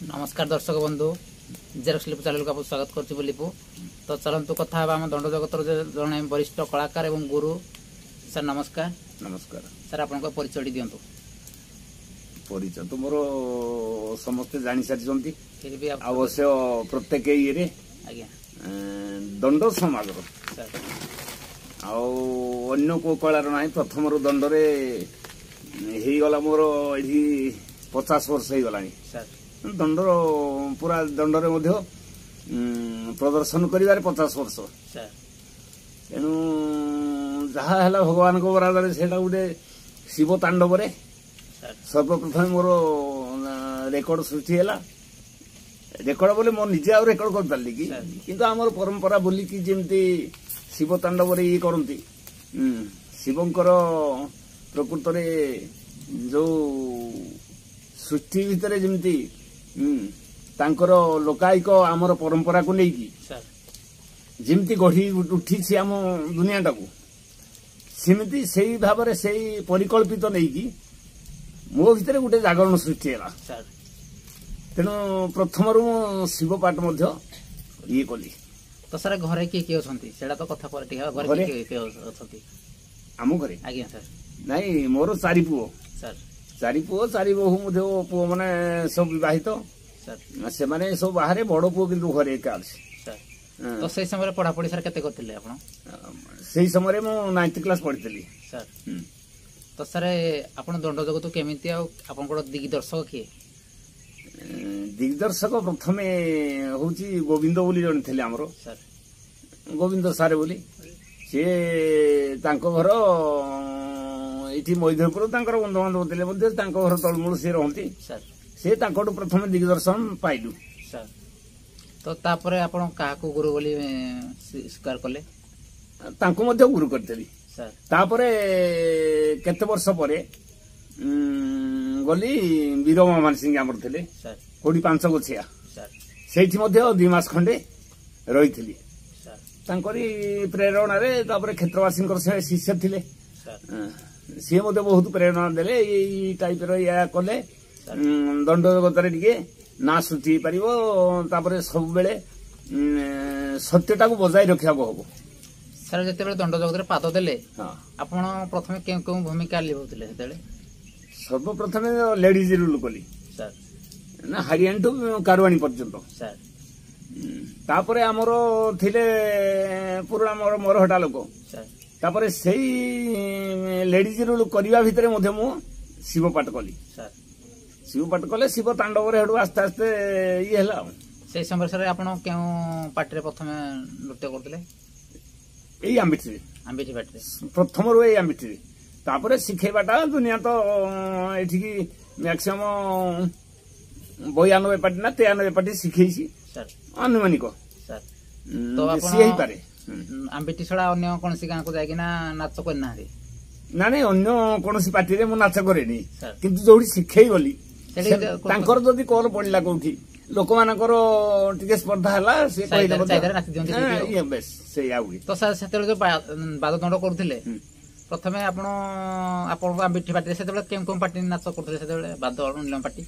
नमस्कार दर्शक बंधु जेरक्स लिपु चैनल को आप स्वागत करछि लिपु। तो चलंतु कथा हम दंड जगतर जने वरिष्ठ कलाकार एवं गुरु सर नमस्कार। नमस्कार सर आपन परिचय दियंतु। परिचय तो मोर समस्त जानि सारिसंती फिर भी अवश्य प्रत्येक ये आज्ञा दंड समाज सर अन्य को कलार ना प्रथम दंड रे हे गला मोर एठी 50 वर्ष हे गलानी सर दंड पूरा दंड रे मध्य प्रदर्शन करिवारे 50 वर्ष सर तेणु जहा है भगवान को बरादर से गोटे शिव तांडव रे सर्वप्रथम मोर रेकर्ड सृष्टि है रेकर्ड बोले मो निजे आ रेकर्ड कर पाली कि किंतु आमर परंपरा बोली कि जेमती शिव तांडव रे ये करती शिवंकर प्रकृत रे जो सृष्टि भितर जेमती तांकर लोकायिक आमर परंपरा को लेकी जेमती गढ़ी उठी आम दुनिया टाकू सेमती सही भाव रे सही परिकल्पित नहीं की मो भितर गोटे जागरण सृष्टि है तेणु प्रथम शिव पाठ ये कली। तो सर घरे किए किए अछंती सेडा तो कथा पर घरे किए अछंती आम घरे आज्ञा सर नहीं मोर चारि पुओ सर चारि पुओ चारि बहु मुझे पुओ माने सब विवाहित सर से माने सब बाहर बड़ पुओ किंतु घरे एका अछि सर। तो से समय पढ़ा पढ़ी सर केते करथिले आपण सेही समय मो 9th क्लास पढ़ितली सर। तो सर आपण दंड जगत केमिति आ आपण को दिग्दर्शक किए दिग्दर्शक प्रथमे होची गोविंद बोली जन थे आमर सर गोविंद सारे बोली सी तांको घर ये मैधपुर बंधु बांधव थे घर तलमूल सी रहती सर से प्रथम दिग्दर्शन पाइलु सर। तो तापरे आपण काहाको गुरु बोली स्वीकार कले तांको मध्य गुरु करतेली सर। तापरे केते वर्ष परे गली वीरमा मानसिंह आमर थे सर कोड़ी 5 गोछिया सर सेठी मध्य 2 मास खंडे रही सर तांकरी प्रेरणा रे तापरे क्षेत्रवासी शिष्य थिले सर सी मते बहुत प्रेरणा देले ये टाइप रो या कले दंड जगत रे ना सृष्टि पारिबो तापरे सब बेले सत्यता को बजाय रखिया को हबो सर जते बेले दंड जगत रे पाद देले हां आपण प्रथमे केउ केउ भूमिका लिबोतले सेतेले सर्वप्रथम लेडीज रूल कली सर ना हरियाणा टू कारवाणी पर्यंत सर तापरे हमर थिले पुरा मोर मोरहटा लोक सर तापरे सेही लेडीज रूल करिवा भितरे मध्य मु शिव पाठ कली सर शिव पाठ कले शिव तांडव रे हेडु आस्ते आस्ते ये हला से समय सर आपण केउ पाठ रे प्रथमे नृत्य करतले एई आंबिठी पाठ रे प्रथम रो एई आंबिठी तापरे शिखेबाटा दुनिया तो एठी की मैक्सिमम 92 पार्टी ना 93 पार्टी शिखेसी सर अनुमानिक सर। तो आपण सी ही पारे आंबिटी छड़ा अन्य कोनसी गां को जाय कि ना नाच करना रे ना नहीं अन्य कोनसी पार्टी रे मु नाच करेनी किंतु जोडी शिखेई गली तांकर जदी कॉल पड़ला कोठी लोक मानकर टिके स्पर्धा हला से कहिला चाइदर नाच दियंती ये बस से आउगी। तो सर सेतेले जो बाद दंड करथिले प्रथमे आपण आंबिटी पार्टी सेतेले केम कोम पार्टी नाच करथिले सेतेले बाद अन्य पार्टी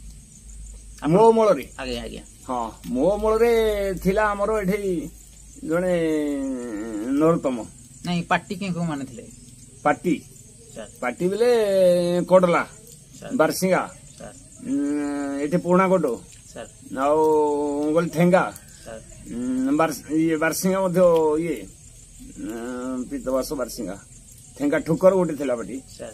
मो मोल रे आगे आगे हां मो मोल रे थिला हमरो एठी जने नरोत्तम नहीं पार्टी के को माने थिले पार्टी सर पार्टी बेले कोडला बारसिंगा सर एठी पुराना कोडो सर नाउ गोल ठेंगा सर ये बारसिंगा मध्य ये पितवास बारसिंगा ठेंगा ठुकर गोटे थिला पार्टी सर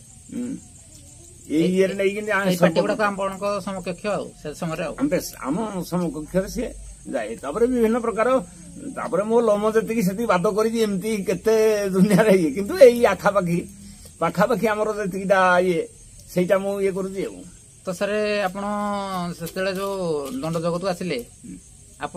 ये ईयर नै कि पार्टी गुडा काम आपण को समकक्ष आ से समय रे हम बेस हम समकक्ष से जाए तापरे विभिन्न प्रकार तापरे मो लम जति सेति बात करी एमती केते दुनिया रे किंतु एई आखा पाखा हमर जतिटा ये सेटा मु ये करू तो सर आपण सेतेले जो दंड जगत आसिले आपण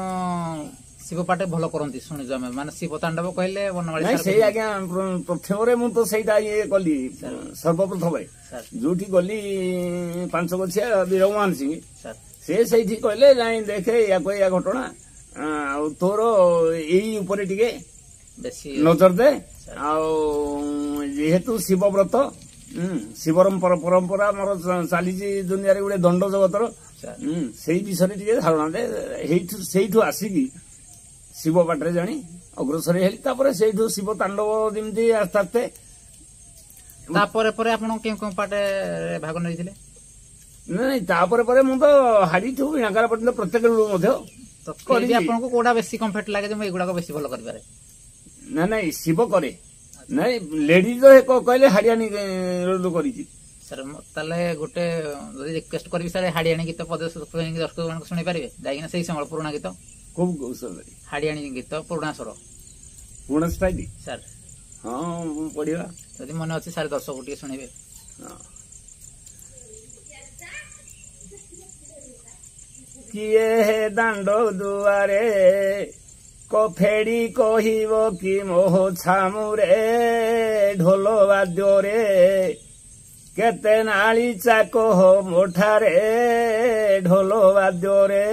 शिव पाठ भल करंती सुनि जमे माने शिव तांडव कहले बनवाली नहीं सही आज्ञा प्रथम रे मु तो सेटा ये कली सर्वप्रथम जोठी गली 5 गोछिया वीरमान सिंह सर से सही कहले जाई देखे या कोई या घटना तोर एई ऊपर टिके बेसी नजर दे आ जेहेतु शिव व्रत शिवरम परंपरा मोर चली दुनिया गोटे दंड जगतर ସାର୍ ସେଇ ବିଷୟରେ ଟିକେ ଧାରଣା ଦେ ସେଇଠୁ ଆସିକି ଶିବ ପାଟରେ ଜାଣି ଅଗ୍ରସର ହେଲି। ତାପରେ ସେଇଠୁ ଶିବ ତାଣ୍ଡବ ଯେମିତି ଆସ୍ତେ ଆସ୍ତେ ତାପରେ ପରେ ଆପଣ କେଉଁ କେଉଁ ପାଟେ ଭାଗ ନେଇଥିଲେ? ନାଇଁ ତାପରେ ପରେ ମୁଁ ତ ହାଡିଠୁ ବିଣାକାର ପର୍ଯ୍ୟନ୍ତ ପ୍ରତ୍ୟେକ ବେଳୁ ମଧ୍ୟ କରିବି। ଆପଣଙ୍କୁ କୋଉଟା ବେଶୀ କମ୍ଫର୍ଟ ଲାଗେ ଯେ ମୁଁ ଏଗୁଡାକ ବେଶୀ ଭଲ କରିପାରେ? ନାଇଁ ଶିବ କରେ ନାଇଁ ଲେଡିଜ କହିଲେ ହାଡିଆଣି କରିଛି ସାର୍। ତାହେଲେ ଗୋଟେ ଯଦି ରିକ୍ୱେଷ୍ଟ କରିବି ସାର୍, ହାଡିଆଣି ଗୀତ ଦର୍ଶକ ମାନଙ୍କୁ ଶୁଣି ପାରିବେ? ଯାଇକିନା ସେଇ ସମୟ ପୁରୁଣା ଗୀତ କୋଉ କୌଶଳ ହାଡିଆଣି ଗୀତ ପୁରୁଣା ସ୍ୱର ପୁରୁଣା ଷ୍ଟାଇଲ ସାର୍। ହଁ ପଢିବା ଯଦି ମନେ ଅଛି ସାର୍, ଦର୍ଶକ ଟିକେ ଶୁଣିବେ। କିଏ ଦାଣ୍ଡ ଦୁଆରେ କଫେଡି କହିବ କି ମୋହ ଛାମୁରେ ଢୋଲ ବାଦ୍ୟରେ କେତେ ନାଳି ଚାକ ମୋଠାରେ ଢୋଲ ବାଦ୍ୟରେ।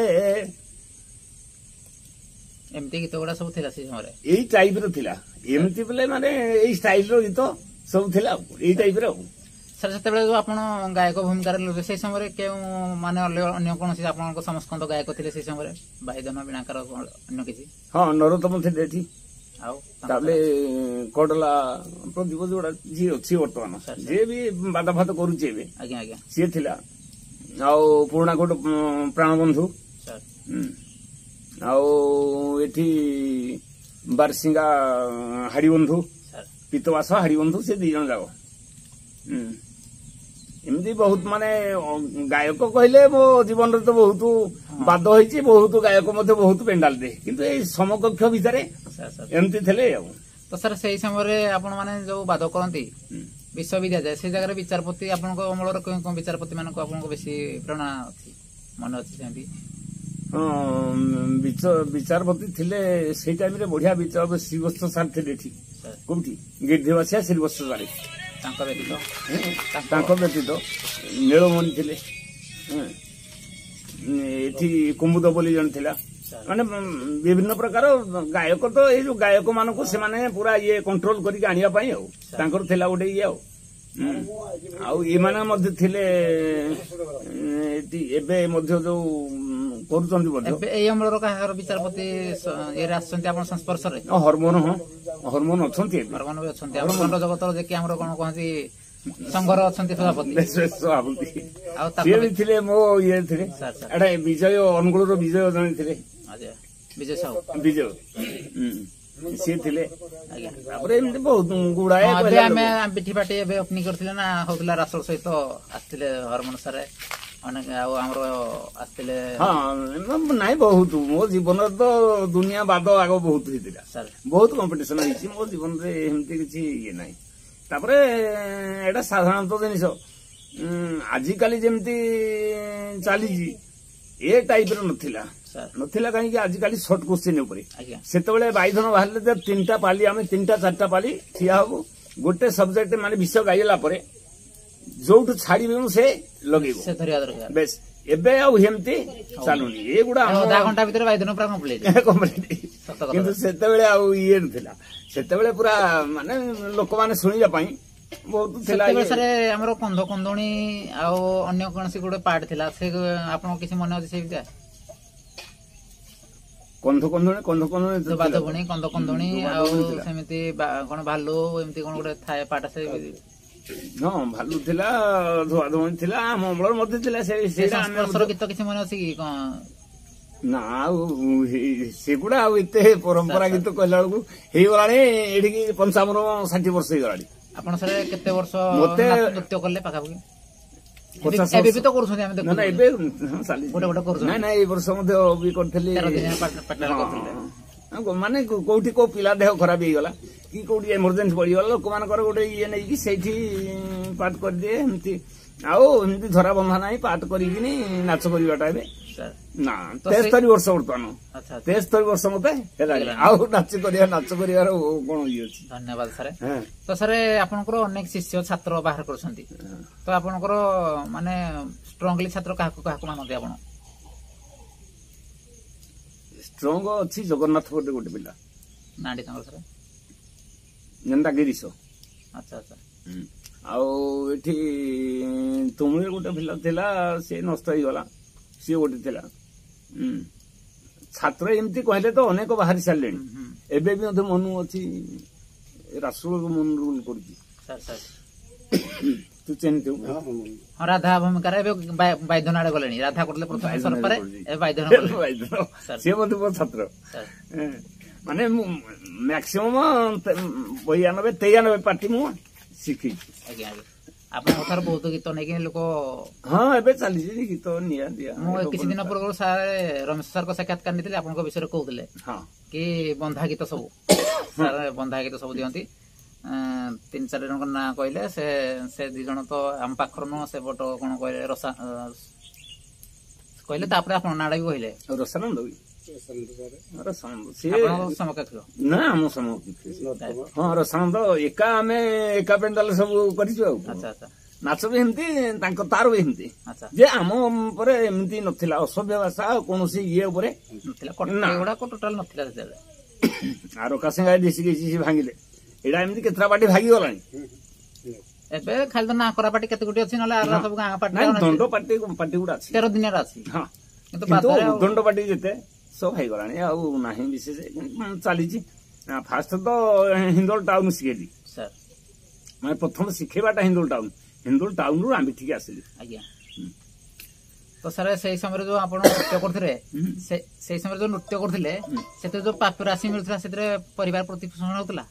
ଏମିତି ଗୀତ ଗୁଡା ସବୁ ଥିଲା ସେଇ ସମୟରେ? ଏଇ ଟାଇପ ର ଥିଲା। ଏମିତି ବୋଲେ ମାନେ ଏଇ ଷ୍ଟାଇଲ ର ଗୀତ ସବୁ ଥିଲା ଆଉ ଏଇ ଟାଇପ ର। ସାର୍ ସେତେବେଳେ ଯୋଉ ଆପଣ ଗାୟକ ଭୂମିକାରେ ଥିଲେ ସେଇ ସମୟରେ କେଉଁ ମାନେ ଅନ୍ୟ କୌଣସି ଆପଣଙ୍କ ସମସ୍କନ୍ଦ ଗାୟକ ଥିଲେ ସେଇ ସମୟରେ? ବାଇଦନ ବିଣାକାର ଅନ୍ୟ କିଛି? ହଁ ନରୋତ୍ତମ ଥିଲେ ଏଠି। ଆଉ ତାପରେ କଡଲା ପ୍ରଦୀପ ଯୋଉଟା ଯିଏ ଅଛି ବର୍ତ୍ତମାନ ଯିଏ ବି ବାଦ ଫାଦ କରୁଛି ଏବେ ଆଜ୍ଞା ଆଜ୍ଞା ସିଏ ଥିଲା। ଆଉ ପୁରୁଣା କୋଟ ପ୍ରାଣବନ୍ଧୁ ସାର୍। ଆଉ ଏଠି ବାରସିଙ୍ଗା ହାଡିବନ୍ଧୁ ପିତବାସ ହାଡିବନ୍ଧୁ ସେ 2 ଜଣ ଯାକ। ଏମିତି ବହୁତ ମାନେ ଗାୟକ କହିଲେ ମୋ ଜୀବନରେ ତ ବହୁତ ବାଦ ହେଇଛି, ବହୁତ ଗାୟକ ମଧ୍ୟ ବହୁତ ପେଣ୍ଡାଲ ଦେ, କିନ୍ତୁ ଏଇ ସମକକ୍ଷ ଭିତରେ ଏମିତି ଥିଲେ ଆଉ। ତ ସାର୍ ସେଇ ସମୟରେ ଆପଣ ମାନେ ଯୋଉ ବାଦ କରନ୍ତି ବିଶ୍ୱ ବି ଦିଆଯାଏ, ସେଇ ଜାଗାରେ ବିଚାରପତି ଆପଣଙ୍କ ଅମଳର କେଉଁ କେଉଁ ବିଚାରପତି ମାନଙ୍କୁ ଆପଣଙ୍କୁ ବେଶୀ ପ୍ରେରଣା ଅଛି ମନେ ଅଛି ସେମିତି? ହଁ ବିଚାରପତି ଥିଲେ ସେଇ ଟାଇମରେ ବଢିଆ ବିଚାରପତି ଶ୍ରୀବତ୍ସ ସାର୍ ଥିଲେ ଏଠି। କୋଉଠି ଗିରିଧିବାସିଆ ଶ୍ରୀବତ୍ସ ସାର୍। ତାଙ୍କ ବ୍ୟତୀତ ନୀଳମଣି ଥିଲେ ଏଠି କୁମୁଦ ବୋଲି ଜଣେ ଥିଲା। ମାନେ ବିଭିନ୍ନ ପ୍ରକାର ଗାୟକ ତ ଏଇ ଯୋଉ ଗାୟକ ମାନଙ୍କୁ ସେମାନେ ପୁରା ଇଏ କଣ୍ଟ୍ରୋଲ କରିକି ଆଣିବା ପାଇଁ ଆଉ ତାଙ୍କର ଥିଲା ଗୋଟେ ଇଏ ଆଉ। ଆଉ ଏମାନେ ମଧ୍ୟ ଥିଲେ ଏବେ ମଧ୍ୟ ଯୋଉ କରୁଛନ୍ତି ମଧ୍ୟ। ଏଇ ଅମଳର କାହାର ବିଚାରପତି ଇଏରେ ଆସିଛନ୍ତି ଆପଣ ସଂସ୍ପର୍ଶରେ? ହରମୋନ ହରମୋନ ଅଛନ୍ତି, ହରମୋନ ବି ଅଛନ୍ତି। ଦଣ୍ଡ ଜଗତର ଯେ କି ଆମର କଣ କହନ୍ତି ସଂଘର ଅଛନ୍ତି ସଭାପତି। ଆଉ ସିଏ ବି ଥିଲେ ମୋ ଇଏ ଥିଲେ। ଏଟା ବିଜୟ ଅନୁଗୁଳର ବିଜୟ ଜଣେ ଥିଲେ, ବିଜୟ ସାହୁ। ବିଜୟ ସିଏ ଥିଲେ। ତାପରେ ଏମିତି ବହୁତ ଗୁଡାଏ ଆମେ ପିଠି ପାଟି ଏବେ ଓପନିଂ କରିଥିଲେ ନା ହଉଥିଲା ରାସର ସହିତ ଆସିଥିଲେ ହରମୋନ ସାରେ ଆଉ ଆମର ଆସିଥିଲେ। ହଁ ନାଇଁ ବହୁତ ମୋ ଜୀବନରେ ତ ଦୁନିଆ ବାଦ ଆଗ ବହୁତ ହେଇଥିଲା, ବହୁତ କମ୍ପିଟିସନ ହେଇଛି ମୋ ଜୀବନରେ, ଏମିତି କିଛି ଇଏ ନାହିଁ। ତାପରେ ଏଇଟା ସାଧାରଣତଃ ଜିନିଷ ଆଜିକାଲି ଯେମିତି ଚାଲିଛି ଏ ଟାଇପ ର ନଥିଲା କାହିଁକି ଆଜିକାଲି ସର୍ଟ କୋଶ୍ଚିନ୍ ଉପରେ। ସେତେବେଳେ ବାଇଧନ ବାହାରିଲେ 3ଟା ପାଲି ଆମେ 3ଟା 4ଟା ପାଲି ଠିଆ ହବୁ, ଗୋଟେ ସବଜେକ୍ଟ ମାନେ ବିଷୟ ଗାଇଲା ପରେ ଯୋଉଠୁ ଛାଡିବେ ସେ ଲଗେଇବ ବେଶ। ଏବେ ଆଉ ଏମିତି ଚାଲୁନି ଏଗୁଡା, ଅଧା ଘଣ୍ଟା ଭିତରେ ବାଇଧନ ପୁରା କମ୍ପ୍ଲିଟ। କିନ୍ତୁ ସେତେବେଳେ ଆଉ ଇଏ ନଥିଲା, ସେତେବେଳେ ପୁରା ମାନେ ଲୋକମାନେ ଶୁଣିବା ପାଇଁ ବହୁତ ଥିଲା। ସାର୍ ଆମର କନ୍ଧ କନ୍ଧୁଣୀ ଆଉ ଅନ୍ୟ କୌଣସି ଗୋଟେ ପାର୍ଟ ଥିଲା, ସେ ଆପଣଙ୍କ କିଛି ମନେ ଅଛି ସେଇ ଭିତରେ? କନ୍ଧ କନ୍ଧୁଣୀ ବାଦବୁଣୀ କନ୍ଧ କନ୍ଧୁଣୀ ଆଉ ସେମିତି କଣ ଭାଲୁ ଏମିତି କଣ ଗୋଟେ ଥାଏ ପାର୍ଟ? ସେ ହଁ ଭାଲୁ ଥିଲା, ଧୁଆଧୁଣୀ ଥିଲା, ଆମ ଅମଳର ମଧ୍ୟ ଥିଲା। ଗୀତ କିଛି ମନେ ଅଛି କି କଣ? ନା ଆଉ ସେଗୁଡା ଆଉ ଏତେ ପରମ୍ପରା ଗୀତ କହିଲା ବେଳକୁ ହେଇଗଲାଣି ଏଠିକି 55-60 ବର୍ଷ ହେଇଗଲାଣି। ଆପଣ ସାର୍ କେତେ ବର୍ଷ ମତେ ନୃତ୍ୟ କଲେ ପାଖାପାଖି? 50 ଏବେ ବି ତ କରୁଛନ୍ତି, ଆମେ ଦେଖୁଛୁ। ଏବେ ଗୋଟେ କରୁଛନ୍ତି। ନାଇଁ ଏଇ ବର୍ଷ ମଧ୍ୟ ବି କରିଥିଲି। ମାନେ କୋଉଠି କୋଉ ପିଲା ଦେହ ଖରାପ ହେଇଗଲା କି କୋଉଠି ଏମର୍ଜେନ୍ସି ପଡିଗଲା, ଲୋକମାନଙ୍କର ଗୋଟେ ଇଏ ନେଇକି ସେଇଠି ପାଠ କରିଦିଏ ଏମିତି। ଆଉ ଏମିତି ଧରା ବନ୍ଧା ନାହିଁ ପାଠ କରିକିନି ନାଚ କରିବାଟା ଏବେ ନା। 73 ବର୍ଷ ବର୍ତ୍ତମାନ, 73 ବର୍ଷ ମତେ ହେଲାଣି, ଆଉ ନାଚ କରିବାର କଣ ଇଏ ଅଛି? ଧନ୍ୟବାଦ ସାର୍। ତ ସାର୍ ଆପଣଙ୍କର ଅନେକ ଶିଷ୍ୟ ଛାତ୍ର ବାହାର କରୁଛନ୍ତି, ତ ଆପଣଙ୍କର ମାନେ ଷ୍ଟ୍ରଙ୍ଗଲି ଛାତ୍ର କାହାକୁ କାହାକୁ ମାନନ୍ତି ଆପଣ? ଷ୍ଟ୍ରଙ୍ଗ ଅଛି ଜଗନ୍ନାଥ ଗୋଟେ ପିଲା, ନାଁଟି ତାଙ୍କର ସାର୍? ଯେନ୍ତା ଗିରିଶ। ଆଚ୍ଛା ଆଚ୍ଛା। ଆଉ ଏଠି ତୁମୁରେ ଗୋଟେ ପିଲା ଥିଲା, ସେ ନଷ୍ଟ ହେଇଗଲା। सी गोटे थिला छात्र एमती कहले तो अनेक बाहरी सारे एबे भी मते मनु अछि रासुल मन रूल पड़ती सर सर तू चिन्हतु हाँ राधा भूमिका बैद्यन आड़े गले राधा करले प्रथम सरपरे ए बैद्यन सी मते मो छात्र माने मैक्सिमम 92-93 पार्टी मु शिखी आज्ञा आज्ञा आपन कथार बहुत गीत नहीं लोक हाँ एबे चली गीत निया दिया मु किछि दिन पूर्व सर रमेश सर को साक्षात्कार निथिले आपन को विषय कहउतले हां कि बंधा गीत सब सर बंधा गीत सब दियंती 3-4 जन ना कहले से 2 जन तो हम पाखर न से बट कोन कहले रसा कहले तापर आपन नाडा भी कहले रसानंद भी रसानंद से आपन समकक्ष ना हम समकक्ष हां रसानंद एका हमें एका पेंडाल सब करिछु अच्छा अच्छा नाच भी हिंदी तांको तार भी हिंदी अच्छा जे आम परे एमती नथिला असभ्य भाषा कोनोसी ये उपरे नथिला कोटगुडा को टोटल नथिला से आरो कासेंगा देसी केसी भांगिले एडा एमती केतरा पार्टी भागी गलानी एबे खाली तो ना करा पार्टी केते गुटी अछि नले आरा सब गां पार्टी ना दंड पार्टी गुडा अछि 13 दिन रा अछि हां किंतु दंड पार्टी जेते सब भाई गलानी आ नाही विशेष चली छी फास्ट तो हिंदोल टाउन सिकेली सर मैं प्रथम सिखेबाटा हिंदोल टाउन रु आंबी ठीक आसिली आज्ञा तो सर से समय जो आपण नृत्य करथिले से समय जो नृत्य करथिले सेते जो प्राप्य राशि मिलथला सेते परिवार प्रतिपोषण होतला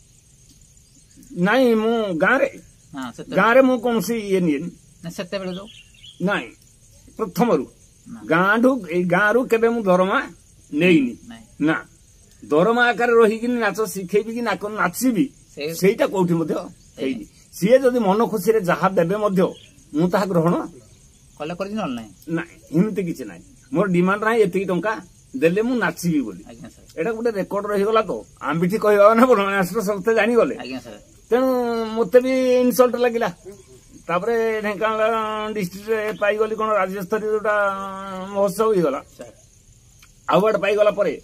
नहीं मु गारे मु कोनसी ये नहीं सेते बेले जो नहीं प्रथम रु गाँडु केबे मु दरमा नेइनी ना दरमा आकार रही कि नाच शिखेबी कि नाचीबी सेटा कोठी मध्य हेइनी सीए जदि मन खुशी रे जहा देबे मध्य मु ताहा ग्रहण कले करजी नल नाही नाही हिमते किछ नाही मोर डिमांड नाही एति टंका देले मु नाचीबी बोली आज्ञा सर एटा गुटे रेकॉर्ड रही गला तो आंबिठी कहबा ना बोल नाचर सबते जानि गले आज्ञा सर तेनु मते भी इनसल्ट लागिला तापरे ढेंकानाल डिस्ट्रिक्ट रे पाई गली कोन राज्य स्तरीय जोटा महोत्सव ही गला अवार्ड पाई गला परे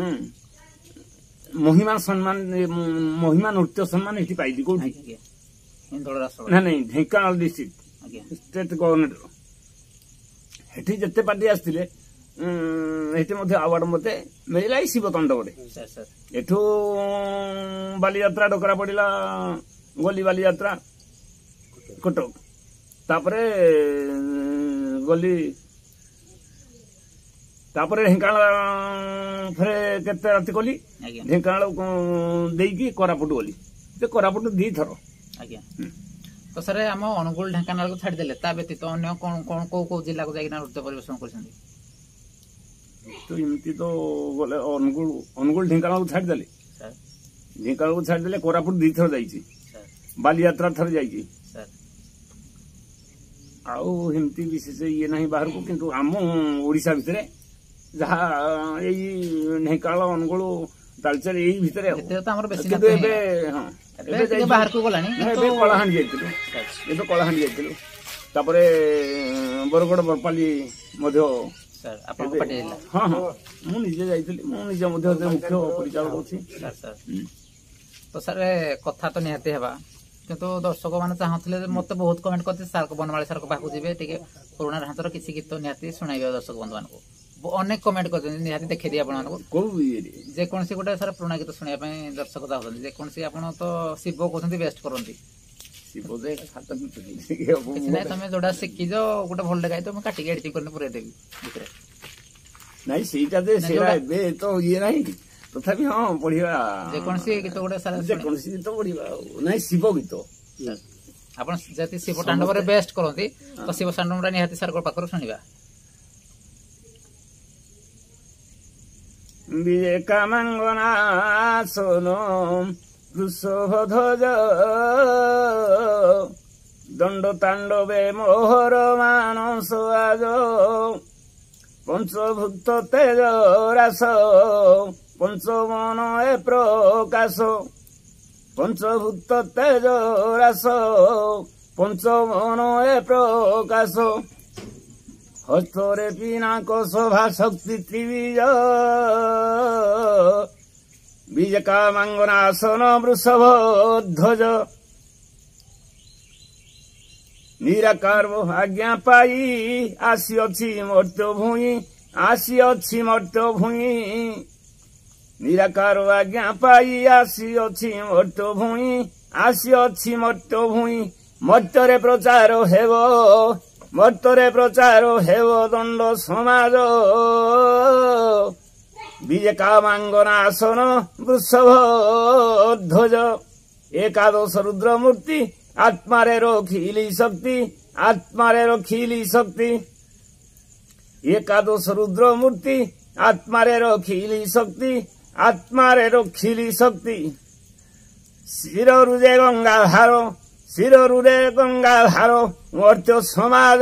महिमा सम्मान महिमा नृत्य सम्मान एठी पाइली कोठी हिंदोल राष्ट्र ना नहीं ढेंकानाल डिस्ट्रिक्ट आज्ञा स्टेट गवर्नमेंट हेठी जत्ते पार्टी आस्तिले हेठी मध्ये अवार्ड मते मिलिला शिव तांडवरे सर सर एठू बाली यात्रा डकरा पड़िला गली बाली यात्रा कटक तापरे गली तापरे ढेंकानाल फेरे केते राति गली ढेंकानाल देकी कोरापुट गली ते कोरापुट 2 थर आज्ञा तो सर आम अनुगुल ढेंकानाल को छाड़ी देले ता व्यतीत अन्य कोन कोन को जिला को जाइना नृत्य परिवेषण करछन्ती तो इमती तो बोले अनुगुल ढेंकानाल को छाड़ी देले सर ढेंकानाल को छाड़ी देले कोरापुट 2 थर जाईची सर बाली यात्रा थर जाईची सर आउ हिमती विशेष ये नहीं बाहर को किंतु आम ओडिसा भितरे जहा एई ढेंकानाल अनुगुल तालचर एई भितरे तो हमर बेसी किंतु एबे हां एबे बाहर को गलानी एबे कलाहांडी जाइतिलु एबे कलाहांडी जाइतिलु तापरे बरगड बरपाली मध्य सर आपन को पटेला हां हां मु निजे जाइतिलि मु निजे मध्य मुख्य परिचालक अछि सर सर तो सर कथा तो निहाते हेबा किंतु दर्शक माने चाहथिले मते बहुत कमेंट करते सर को बनवाले सर को बाकू जिवे टिके पुराना ढांचर किछि गीत निहाती सुनाइबे दर्शक बंधु मान को अनेक कमेंट करते निहाती देखै दिया आपण को को जे कोनसी गोटे सर पुराना गीत सुनिया पय दर्शक चाहथि जे कोनसी आपण तो शिव कहथि बेस्ट करंती शिव दे खाता किछि नै तमे जोडा सिक्की जो गोटे भल गाय तो मैं काटी एडिटिंग करने पुरे देबी भितरे नहीं सीटा दे सेरा बे तो ये नहीं तथापि हां पढिबा जे कोनसी गीत गोटे सर जे कोनसी गीत पढिबा नहीं शिव गीत आपण जति शिव तांडव रे बेस्ट करंती तो शिव तांडव रा निहाती सर को पाकर सुनिबा विवेका मंगना सोनो वृषभ ध्वज दंड तांडवे मोहर मानस आज पंचभूत तेज रास पंचमन ए प्रकाश पंचभूत तेज रास पंचमन ए प्रकाश हस्तरे पिनाक शोभा शक्ति त्रिबीज विजका मंगनासन वृषभ ध्वज ନିରାକାର ଆଜ୍ଞା ପାଇ ଆସିଅଛି ମର୍ତ୍ତ୍ୟ ଭୂଇଁ ଆସିଅଛି ମର୍ତ୍ତ୍ୟ ଭୂଇଁ ନିରାକାର ଆଜ୍ଞା ପାଇ ଆସିଅଛି ମର୍ତ୍ତ୍ୟ ଭୂଇଁ ଆସିଅଛି ମର୍ତ୍ତ୍ୟ ଭୂଇଁ ମର୍ତ୍ତ୍ୟରେ ପ୍ରଚାର ହେବ ମର୍ତ୍ତ୍ୟରେ ପ୍ରଚାର ହେବ ଦଣ୍ଡ ସମାଜ ବିଜେ କାମାଙ୍ଗନା ଆସନ ବୃଷଭ ଧ୍ୱଜ ଏକାଦଶ ରୁଦ୍ର ମୂର୍ତ୍ତି ଆତ୍ମାରେ ରଖିଲି ଶକ୍ତି ଆତ୍ମାରେ ରଖିଲି ଶକ୍ତି ଏକାଦଶ ରୁଦ୍ର ମୂର୍ତ୍ତି ଆତ୍ମାରେ ରଖିଲି ଶକ୍ତି ଆତ୍ମାରେ ରଖିଲି ଶକ୍ତି ଶିରରୁ ଯେ ଗଙ୍ଗାଧାର ଶିରରୁ ରେ ଗଙ୍ଗାଧାର ମର୍ତ୍ତ୍ୟ ସମାଜ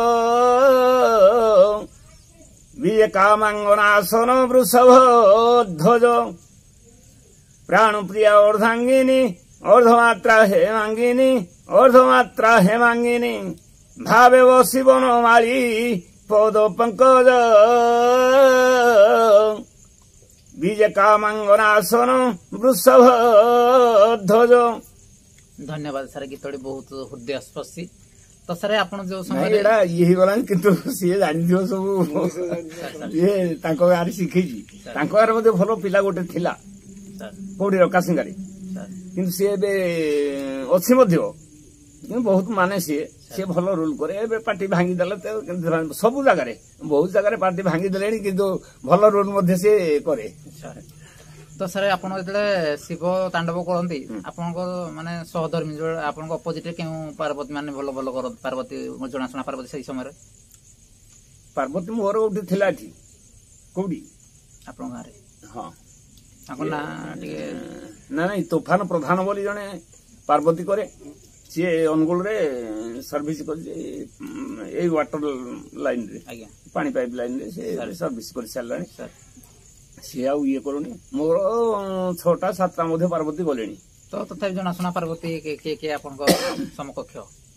ବିଜେ କାମାଙ୍ଗନା ଆସନ ବୃଷଭ ଧ୍ୱଜ ପ୍ରାଣପ୍ରିୟା ଅର୍ଦ୍ଧାଙ୍ଗିନୀ ଅର୍ଦ୍ଧମାତ୍ରା ହେମାଙ୍ଗିନୀ ଅର୍ଦ୍ଧମାତ୍ରା ହେମାଙ୍ଗିନୀ ଭାବେ ବସିବନ ମାଳି ପଦ ପଙ୍କଜ ବିଜେ କାମାଙ୍ଗନା ଆସନ ବୃଷଭ ଧ୍ୱଜ। ଧନ୍ୟବାଦ ସାର୍, ଗୀତଟି ବହୁତ ହୃଦୟସ୍ପର୍ଶୀ। ତ ସାର୍ ଆପଣ ଯୋଉ ସମୟରେ ଏଇଟା ଇଏ ହେଇଗଲାଣି କିନ୍ତୁ ସିଏ ଜାଣିଥିବ ସବୁ ଇଏ ତାଙ୍କ ଗାଁରେ ଶିଖେଇଛି। ତାଙ୍କ ଗାଁରେ ମଧ୍ୟ ଭଲ ପିଲା ଗୋଟେ ଥିଲା କୋଉଠି ରକାସିଙ୍ଗାରେ, କିନ୍ତୁ ସିଏ ଏବେ ଅଛି ମଧ୍ୟ ବହୁତ ମାନେ ସିଏ ଭଲ ରୁଲ କରେ। ଏବେ ପାର୍ଟି ଭାଙ୍ଗିଦେଲେ ସବୁ ଜାଗାରେ ବହୁତ ଜାଗାରେ ପାର୍ଟି ଭାଙ୍ଗିଦେଲେଣି କିନ୍ତୁ ଭଲ ରୁଲ ମଧ୍ୟ ସିଏ କରେ। ତ ସାର୍ ଆପଣ ଯେତେବେଳେ ଶିବ ତାଣ୍ଡବ କରନ୍ତି ଆପଣଙ୍କ ମାନେ ସହଧର୍ମୀ ଆପଣଙ୍କ ଅପୋଜିଟରେ କେଉଁ ପାର୍ବତୀ ମାନେ ଭଲ ଭଲ କରନ୍ତି ପାର୍ବତୀ ଜଣାଶୁଣା ପାର୍ବତୀ ସେଇ ସମୟରେ? ପାର୍ବତୀ ମୋର ଗୋଟେ ଥିଲା ଏଠି କୋଉଠି ଆପଣଙ୍କ ଗାଁରେ? ହଁ ତାଙ୍କ ନାଁ ଟିକେ ନାଇଁ ତୋଫାନ ପ୍ରଧାନ ବୋଲି ଜଣେ ପାର୍ବତୀ କରେ। ସିଏ ଅନୁଗୁଳରେ ସର୍ଭିସ କରିଛି ଏଇ ୱାଟର ଲାଇନରେ, ଆଜ୍ଞା ପାଣି ପାଇପ୍ ଲାଇନରେ ସେ ସର୍ଭିସ କରି ସାରିଲାଣି। ସିଏ ଆଉ ଇଏ କରୁନି। ମୋର 6ଟା 7ଟା ମଧ୍ୟ ପାର୍ବତୀ ଗଲେଣି। ତ ତଥାପି ଜଣାଶୁଣା ପାର୍ବତୀ କିଏ କିଏ ଆପଣଙ୍କ ସମକକ୍ଷ?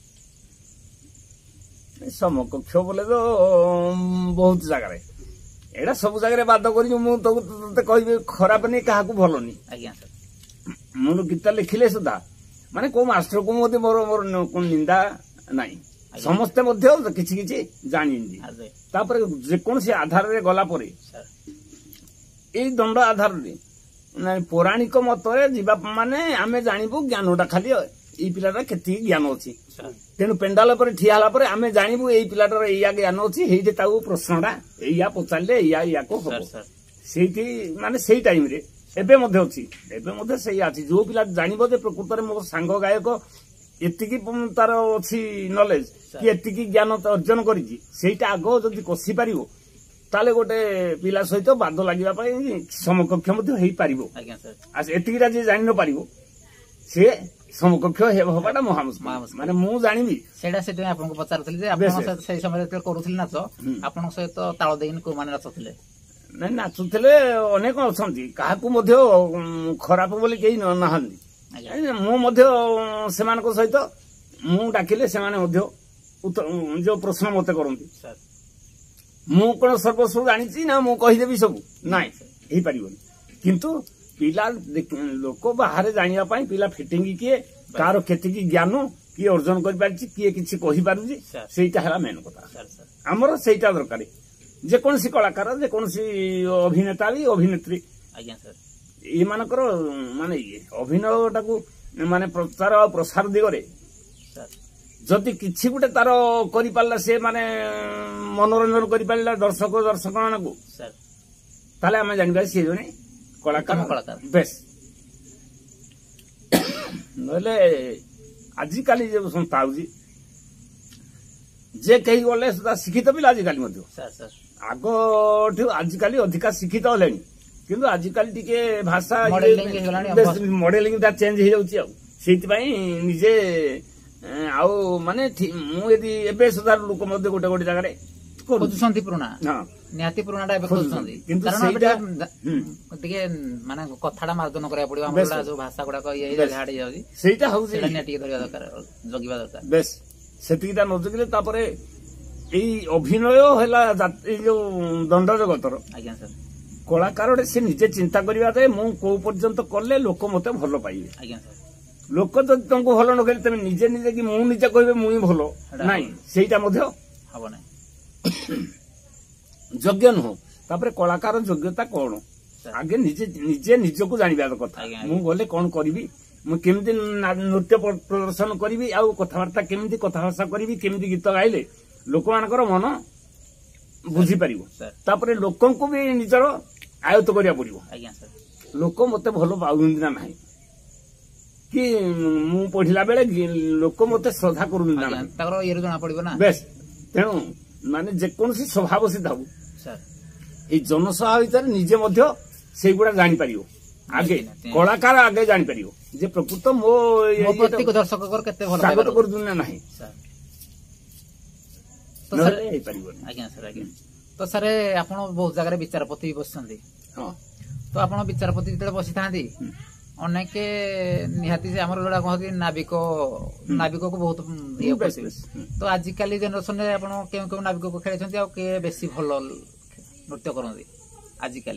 ସମକକ୍ଷ ବୋଲେ ତ ବହୁତ ଜାଗାରେ, ଏଇଟା ସବୁ ଜାଗାରେ ବାଦ କରିକି ମୁଁ ତତେ କହିବି ଖରାପ ନେଇ କାହାକୁ ଭଲ ନି। ଆଜ୍ଞା ସାର୍, ମୁଁ ଗୀତା ଲେଖିଲେ ସୁଦ୍ଧା ମାନେ କୋଉ ମାଷ୍ଟରକୁ ମଧ୍ୟ ମୋର ନିନ୍ଦା ନାହିଁ। ସମସ୍ତେ ମଧ୍ୟ କିଛି କିଛି ଜାଣିଛନ୍ତି। ତାପରେ ଯେକୌଣସି ଆଧାରରେ ଗଲା ପରେ ଏଇ ଦଣ୍ଡ ଆଧାରରେ ପୌରାଣିକ ମତରେ ଯିବା ମାନେ ଆମେ ଜାଣିବୁ ଜ୍ଞାନଟା ଖାଲି ଏଇ ପିଲାଟା କେତିକି ଜ୍ଞାନ ଅଛି। ତେଣୁ ପେଣ୍ଡାଲ ପରେ ଠିଆ ହେଲା ପରେ ଆମେ ଜାଣିବୁ ଏଇ ପିଲାଟାର ଏଇଆ ଜ୍ଞାନ ଅଛି, ହେଇଠି ତାକୁ ପ୍ରଶ୍ନଟା ଏଇଆ ପଚାରିଲେ ଏଇଆକୁ ହବ। ସେଇଠି ମାନେ ସେଇ ଟାଇମରେ ଏବେ ମଧ୍ୟ ଅଛି, ଏବେ ମଧ୍ୟ ସେଇଆ ଅଛି। ଯୋଉ ପିଲା ଜାଣିବ ଯେ ପ୍ରକୃତରେ ମୋ ସାଙ୍ଗ ଗାୟକ ଏତିକି ତାର ଅଛି ନଲେଜ କି ଏତିକି ଜ୍ଞାନ ଅର୍ଜନ କରିଛି, ସେଇଟା ଆଗ ଯଦି କଷି ପାରିବ ତାହେଲେ ଗୋଟେ ପିଲା ସହିତ ବାଦ ଲାଗିବା ପାଇଁ ସମକକ୍ଷ ମଧ୍ୟ ହେଇପାରିବ। ଏତିକିଟା ଯିଏ ଜାଣି ନ ପାରିବ ସିଏ ସମକକ୍ଷ ହବାଟା ମହାମୁସ୍କିଲ। ମାନେ ମୁଁ ଜାଣିବି ସେଇଟା ସେଥିପାଇଁ ଆପଣଙ୍କୁ ପଚାରୁଥିଲି ଯେ ଆପଣଙ୍କ ସହିତ ସେଇ ସମୟରେ ଯେତେବେଳେ କରୁଥିଲେ ନାଚ ଆପଣଙ୍କ ସହିତ ତାଳ ଦେଇକି କୋଉମାନେ ନାଚୁଥିଲେ? ନାଇଁ ନାଚୁଥିଲେ ଅନେକ ଅଛନ୍ତି, କାହାକୁ ମଧ୍ୟ ଖରାପ ବୋଲି କେହି ନାହାନ୍ତି। ମୁଁ ମଧ୍ୟ ସେମାନଙ୍କ ସହିତ ମୁଁ ଡାକିଲେ ସେମାନେ ମଧ୍ୟ ଯୋଉ ପ୍ରଶ୍ନ ମତେ କରନ୍ତି ମୁଁ କଣ ସର୍ବସ୍ୱ ଜାଣିଛି ନା ମୁଁ କହିଦେବି ସବୁ? ନାଇଁ, ହେଇପାରିବନି। କିନ୍ତୁ ପିଲା ଲୋକ ବାହାରେ ଜାଣିବା ପାଇଁ ପିଲା ଫିଟିଙ୍ଗ କିଏ, କାହାର କେତିକି ଜ୍ଞାନ କିଏ ଅର୍ଜନ କରିପାରିଛି, କିଏ କିଛି କହିପାରୁଛି, ସେଇଟା ହେଲା ମେନ୍ କଥା। ଆମର ସେଇଟା ଦରକାର। ଯେକୌଣସି କଳାକାର, ଯେକୌଣସି ଅଭିନେତା ବି ଅଭିନେତ୍ରୀ ଏମାନଙ୍କର ମାନେ ଇଏ ଅଭିନୟଟାକୁ ମାନେ ପ୍ରଚାର ଆଉ ପ୍ରସାର ଦିଗରେ ଯଦି କିଛି ଗୋଟେ ତାର କରିପାରିଲା, ସେ ମାନେ ମନୋରଞ୍ଜନ କରିପାରିଲା ଦର୍ଶକ ମାନଙ୍କୁ, ତାହେଲେ ଆମେ ଜାଣିବା ସିଏ ଜଣେ କଳାକାର ବେଶ। ନହେଲେ ଆଜିକାଲି ଯୋଉ ସଂସ୍ଥା ହଉଛି ଯେ କେହି ଗଲେ ସୁଧା ଶିକ୍ଷିତ ପିଲା ଆଜିକାଲି ମଧ୍ୟ ଆଗଠୁ ଆଜିକାଲି ଅଧିକା ଶିକ୍ଷିତ ହେଲେଣି, କିନ୍ତୁ ଆଜିକାଲି ଟିକେ ଭାଷା ମଡେଲିଂଟା ଚେଞ୍ଜ ହେଇଯାଉଛି। ଆଉ ସେଇଥିପାଇଁ ନିଜେ ଆଉ ମାନେ ମୁଁ ଯଦି ଏବେ ସୁଦ୍ଧା ଲୋକ ମଧ୍ୟ ଗୋଟେ ଗୋଟେ ଜାଗାରେ ଖୋଜୁଛନ୍ତି ପୁରୁଣା, ନିହାତି ପୁରୁଣାଟା ଏବେ ଖୋଜୁଛନ୍ତି। କାରଣ ଟିକେ ମାନେ କଥାଟା ମାର୍ଜନ କରିବାକୁ ପଡିବ। ଆମର ଯୋଉ ଭାଷା ଗୁଡାକ ଇଏ ଝାଡି ଯାଉଛି, ସେଇଟା ହଉଛି ଟିକେ ଧରିବା ଦରକାର, ଜଗିବା ଦରକାର। ବେଶ ସେତିକିଟା ନ ଜଗିଲେ ତାପରେ ଏଇ ଅଭିନୟ ହେଲା ଏଇ ଯୋଉ ଦଣ୍ଡ ଜଗତର ଆଜ୍ଞା ସାର୍ କଳାକାରଟେ ସେ ନିଜେ ଚିନ୍ତା କରିବା ଯେ ମୁଁ କୋଉ ପର୍ଯ୍ୟନ୍ତ କଲେ ଲୋକ ମତେ ଭଲ ପାଇବେ। ଆଜ୍ଞା ସାର୍, लोक जदि तुमको भल न कहले तुम निजे निजे कि मु निजे कहबे मुई भलो नाही सेटा मध्य हबो नाही योग्य नुह तापर कलाकार योग्यता कौन आगे निजे निजे निजको जानिबा कथा मु गले कौन करिवि मु केमिति नृत्य प्रदर्शन करिवि आ कथावार्ता केमिति कथाभाषा करिवि केमिति गीत गाइले लोक मानकर मन बुझी पारिबो तापर लोकन को भी निजर आयत्त करिया पड़िबो लोक मते भलो पाउंदी ना नाही कि मु पढ़िला बेले लोक मते श्रद्धा करूनी ना ताकर ये जणा पड़िबो ना बेस तेणु माने जे कोनसी स्वभाव बसी थाउ ए जनसभा भीतर निजे मध्य सेगुड़ा जानी पारियो आगे कलाकार आगे जानी पारियो जे प्रकृत मो प्रत्येक दर्शक केते भलो स्वागत करदुन ना नाही तो सर ए पारिबो आज्ञा सर आज्ञा तो सर आपण बहुत जगह विचारपति बसंदी हां तो आपण विचारपति जते बसी थांदी अनेक निहाती से हमर जोड़ा कहती नाविक नाविक को बहुत ये करथिबे तो आजिकल जनरेशन रे आपण केउ केउ नाविक को खेलै छथि आ के बेसी भलो नृत्य करती आजिकल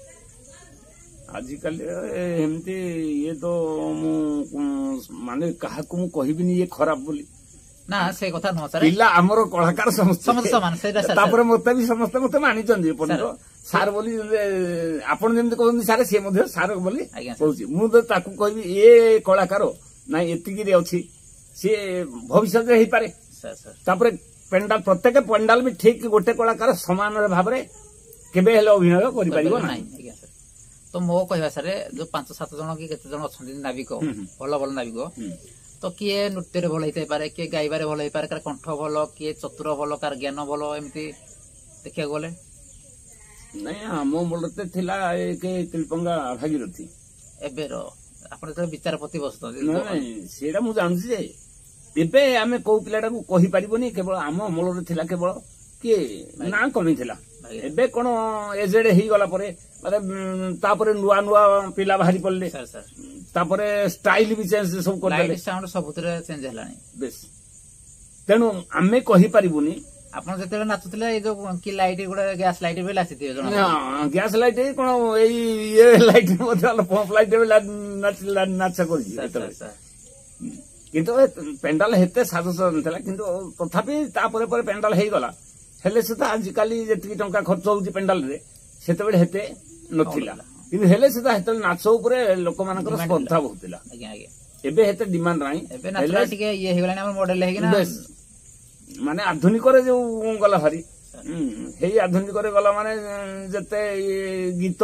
एमती ये तो माने कहा को कहबिनी ये खराब बोली ना से कथा न सर पिला हमरो कलाकार समस्त समान सेटा सर तापर मते भी समस्त मते मानि चंदी पडो सार बोली आपण जेमते कहउनी सार से मध्ये सार बोली कहउची मु तो ताकू कहबी ए कलाकार ना एतिकी रे अछि से भविष्य रे हे पारे सर सर तापर पेंडाल प्रत्येक पेंडाल भी ठीक गोटे कलाकार समान भाव रे केबे हेले अभिनय करि परिबो नाही तो मो कहबा सर जो 5-7 जन की केते जन अछंदी नाविक भलो भलो नाविक तो किए नृत्य रे भलो हेतै पारे किए गाइबारे भलो हे पारे कार कंठ भलो किए चतुर भलो कार ज्ञान भलो एमती देखिया गले नहीं हमो बोलते थिला के तिलपंगा भागीरथी एबे रो आपण तो विचारपति बसतो नहीं सेडा मु जानछि जे एबे आमे को पिलाडा को कहि परिबोनी केवल आम अमल रे थिला केवल के ना कमी थिला एबे कोन एजेड ही गला परे माने तापरे नुआ नुआ पिला भारी पड़ले सर सर तापरे स्टाइल भी चेंज सब कर देले लाइट साउंड सबुतरे चेंज हलानी बेस तेनु आमे कहि परिबोनी आपण जते नाचुतले ए जो की लाइट गुडा गैस लाइट भी लासिथियो जण हां गैस लाइट कोन ए ये लाइट मधल पंप लाइट भी नाच करजी किंतु पेंडाल हेते साजस नथला किंतु तथापि तापरे पर पेंडाल हे गला हेले सुधा आजिकाली जेतिकी टंका खर्च होउची पेंडाल रे सेते बेले हेते नथिला किंतु हेले सुधा हेते नाच ऊपर लोक मानकर स्पर्धा बहुतिला आज्ञा आज्ञा एबे हेते डिमांड नाही एबे नाच टिके ये हे गलानी हमर मॉडल हे कि ना माने आधुनिक रे जो गला भारी हे आधुनिक रे गला माने जते गीत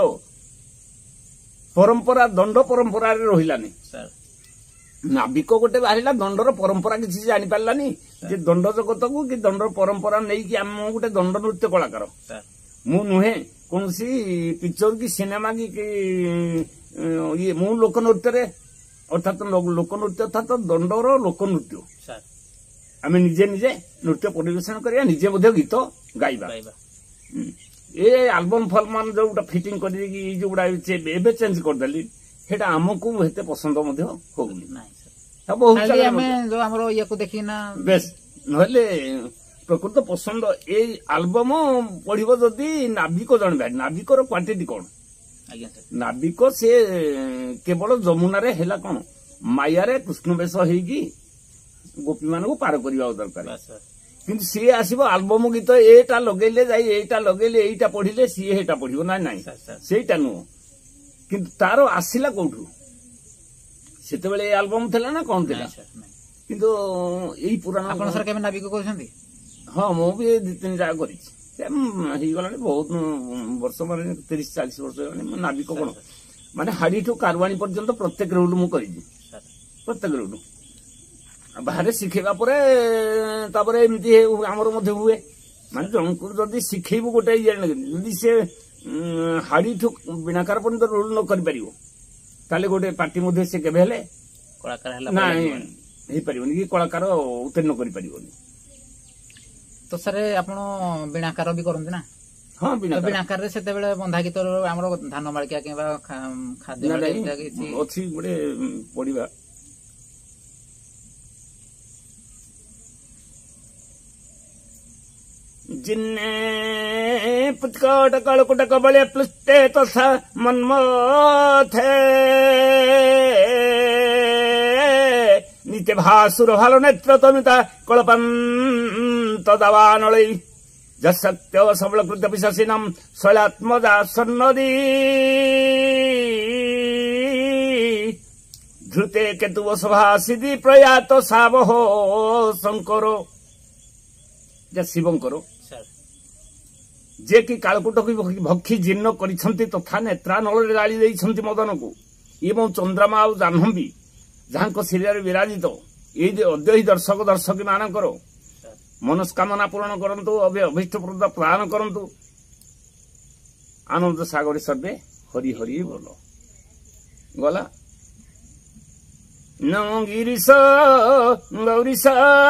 परंपरा दंड परंपरा रे रहिलानी सर नाविक गोटे बाहरिला दंडर परंपरा किसी जानी पारलानी जे दंड जगत को कि दंडर परंपरा नहीं कि हम गोटे दंड नृत्य कलाकार मु नुहे कौनसी पिक्चर की सिनेमा की ये मु लोक नृत्य रे अर्थात लोक नृत्य अर्थात दंडर लोक नृत्य आम निजे निजे नृत्य परिवेशन करिया निजे मध्य गीत गाइबा ए एल्बम फलमान जो फिटिंग कर जो गुड़ा एबे चेंज कर देली सेटा हमको हेते पसंद मध्य होउनी बहुत जो हमरो ये को देखि ना बेस नहले प्रकृत पसंद ए एल्बम पढिबो जदी नाविक जानबा नाविकर क्वांटिटी कोन आज्ञा सर नाविक से केवल जमुना रे हेला कोन माया रे कृष्ण बेस हेगी गोपी मान को पार करबा दरकार किंतु सी आसीबो एल्बम गीत एटा लगेले जाई एटा लगेले एटा पढिले सी हेटा पढिबो ना नाही सेटा नु किंतु तारो आसिला कोठु सेते बेले एल्बम थिला ना कोन थिला किंतु एई पुराना आपण सर केमे नाविक करछंती हां मो भी 2-3 जाग करी ही गलानी बहुत वर्ष माने 30-40 वर्ष माने नाविक कोन माने हाडी ठो कारवानी पर्यंत प्रत्येक रूल मु करी प्रत्येक रूल बाहर शिखेबा परे तापरे एमती हमर मध्ये हुए माने जंकुर जदी शिखेबो गोटे जदी से हाड़ी ठू बिनाकार पर्यंत रोल न कर पारिबो ताले गोटे पार्टी मध्ये से केबे हेले कलाकार हला नाही हे परिबोनी कि कलाकार उत्तीर्ण करि परिबोनी तो सर आपण बिनाकार भी करंती ना हां बिनाकार रे सेते बेले बंधा गीत हमरो धान माळकिया केबा खाद्य माळकिया किछि अछि गोटे पडिबा जिन्ने पुत्कोट कळकुट कबळे प्लुष्टे तथा मनमोथे ଇତେ ଭାସୁର ଭାଲ ନେତ୍ର ତନୁତା କଳପାନ୍ତ ଦାବା ନଳେଇ ଯସତ୍ୟ ସବଳ କୃତ ପିଶାସିନମ ଶୈଳାତ୍ମଜା ସ୍ୱର୍ଣ୍ଣଦୀ ଧୃତେ କେତୁବ ସଭାସିଦି ପ୍ରୟାତ ସାବହ ଶଙ୍କର ଯା ଶିବଙ୍କର ଯେ କି କାଳକୂଟକୁ ଭକ୍ଷୀ ଜୀର୍ଣ୍ଣ କରିଛନ୍ତି ତଥା ନେତ୍ରାନଳରେ ଜାଳି ଦେଇଛନ୍ତି ମଦନକୁ ଏବଂ ଚନ୍ଦ୍ରମା ଆଉ ଜାହ୍ନବୀ ଯାହାଙ୍କ ଶିରରେ ବିରାଜିତ ଏଇ ଅଦ୍ୟ ଦର୍ଶକ ଦର୍ଶକୀ ମାନଙ୍କର ମନସ୍କାମନା ପୂରଣ କରନ୍ତୁ ଅଭୀଷ୍ଟ ପ୍ରଦାନ କରନ୍ତୁ ଆନନ୍ଦ ସାଗର ସର୍ବେ ହରି ହରି ବୋଲ ଗଲା ନମ ଗିରିଶ ଗୌରୀଶ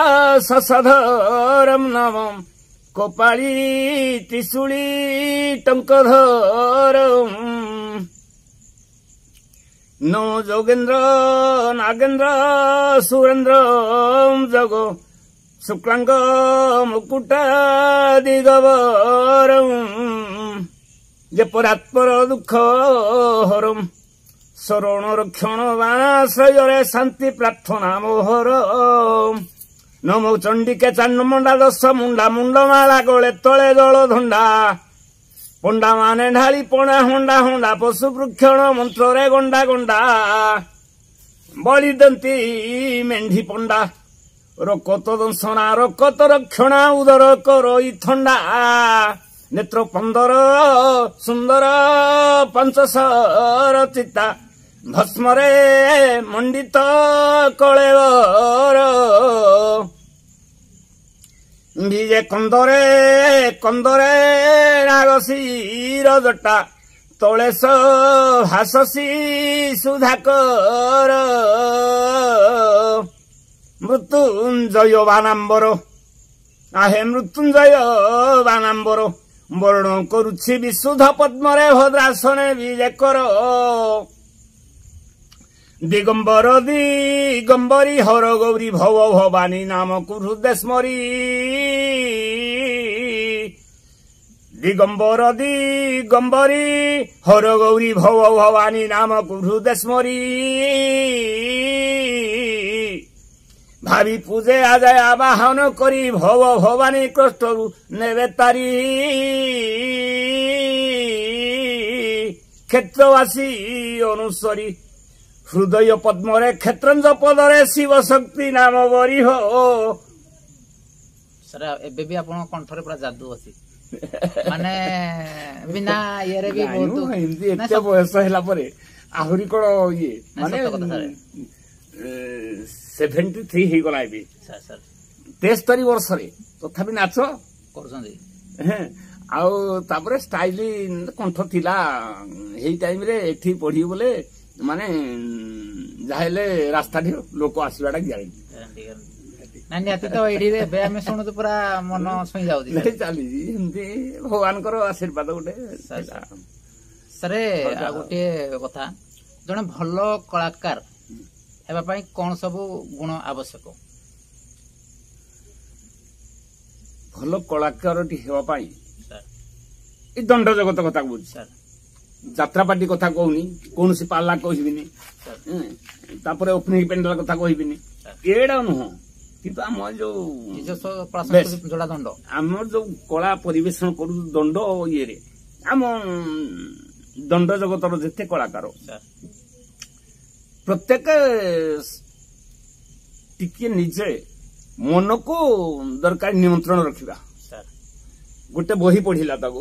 ଶଶଧରମ୍ ନମମ୍ କପାଳି ତ୍ରିଶୂଳି ଟଙ୍କଧରମ୍ ନମ ଯୋଗେନ୍ଦ୍ର ନାଗେନ୍ଦ୍ର ସୁରେନ୍ଦ୍ର ଜଗ ଶୁକ୍ଲାଙ୍ଗ ମୁକୁଟ ଦିଗବରମ୍ ଯେ ପରାତ୍ପର ଦୁଃଖ ହରମ୍ ଶରଣ ରକ୍ଷଣ ବାଣାଶ୍ରୟରେ ଶାନ୍ତି ପ୍ରାର୍ଥନା ମୋହର ନମୋ ଚଣ୍ଡିକେ ଚାଣ୍ଡମୁଣ୍ଡା ଦଶ ମୁଣ୍ଡା ମୁଣ୍ଡମାଳା ଗୋଳେ ତଳେ ଜଳ ଧଣ୍ଡା ପଣ୍ଡା ମାନେ ଢାଳି ପଣା ହଣ୍ଡା ହଣ୍ଡା ପଶୁ ବୃକ୍ଷଣ ମନ୍ତ୍ରରେ ଗଣ୍ଡା ଗଣ୍ଡା ବଳିଦନ୍ତି ମେଣ୍ଢି ପଣ୍ଡା ରକତ ଦଂଶନା ରକତ ରକ୍ଷଣା ଉଦର କରଇ ଥଣ୍ଡା ନେତ୍ର 15 ସୁନ୍ଦର ପଞ୍ଚଶର ଚିତା ଭସ୍ମରେ ମଣ୍ଡିତ କଳେବର ବିଜେ କନ୍ଦରେ କନ୍ଦରେ ନାଗଶୀର ଜଟା ତଳେଶ ଭାସସୀ ସୁଧାକର ମୃତ୍ୟୁଞ୍ଜୟ ବାନାମ୍ବର ଆହେ ମୃତ୍ୟୁଞ୍ଜୟ ବାନାମ୍ବର ବରଣ କରୁଛି ବିଶୁଦ୍ଧ ପଦ୍ମରେ ଭଦ୍ରାସନେ ବିଜେ କର ଦିଗମ୍ବର ଦିଗମ୍ବରୀ ହର ଗୌରୀ ଭବ ଭବାନୀ ନାମକୁ ହୃଦୟ ସ୍ମରୀ ଦିଗମ୍ବର ଦିଗମ୍ବରୀ ହର ଗୌରୀ ଭବ ଭବାନୀ ନାମକୁ ହୃଦୟ ସ୍ମରୀ ଭାବି ପୂଜେ ଆଜୟ ଆବାହନ କରି ଭବ ଭବାନୀ କଷ୍ଟରୁ ନେବେ ତାରି କ୍ଷେତ୍ରବାସୀ ଅନୁସରୀ ହୃଦୟ ପଦ୍ମରେ କ୍ଷେତ୍ରଞ୍ଜ ପଦରେ ଶିବ ଶକ୍ତି ନାମ ବରିହ ସାର୍ ଏବେ ବି ଆପଣଙ୍କ କଣ୍ଠରେ ପୁରା ଯାଦୁ ଅଛି ମାନେ ବିନା ଇଏରେ ବି ବହୁତ ଏମିତି ଏତେ ବୟସ ହେଲା ପରେ ଆହୁରି କଣ ଇଏ ମାନେ 73 ହେଇଗଲା ଏବେ 73 ବର୍ଷରେ ତଥାପି ନାଚ କରୁଛନ୍ତି ଆଉ ତାପରେ ଷ୍ଟାଇଲ କଣ୍ଠ ଥିଲା ଏଇ ଟାଇମରେ ଏଠି ପଢିବ ବୋଲେ ମାନେ ଯାହେଲେ ରାସ୍ତାଠି ଲୋକ ଆସିବାଟା ଗ୍ୟାରେଣ୍ଟି ନିହାତି ତ ଏଇଠି ଏବେ ଆମେ ଶୁଣୁଛୁ ପୁରା ମନ ଛୁଇଁ ଯାଉଛି ଚାଲିଛି ଏମିତି ଭଗବାନଙ୍କର ଆଶୀର୍ବାଦ ଗୋଟେ ସାର୍ ଆଉ ଗୋଟିଏ କଥା ଜଣେ ଭଲ କଳାକାର ହେବା ପାଇଁ କଣ ସବୁ ଗୁଣ ଆବଶ୍ୟକ ଭଲ କଳାକାରଟି ହେବା ପାଇଁ ଏ ଦଣ୍ଡ ଜଗତ କଥା କହୁଛି ସାର୍ ଯାତ୍ରାପାଟି କଥା କହୁନି କୌଣସି ପାଲା କହିବିନି ତାପରେ ଓପନିଂ ପେଣ୍ଡାଲ କଥା କହିବିନି ଏଇଟା ନୁହଁ କିନ୍ତୁ ଆମ ଯୋଉ ଦଣ୍ଡ ଆମର ଯୋଉ କଳା ପରିବେଷଣ କରୁଛୁ ଦଣ୍ଡ ଇଏରେ ଆମ ଦଣ୍ଡ ଜଗତର ଯେତେ କଳାକାର ପ୍ରତ୍ୟେକ ଟିକେ ନିଜେ ମନକୁ ଦରକାର ନିମନ୍ତ୍ରଣ ରଖିବା ଗୋଟେ ବହି ପଢିଲା ତାକୁ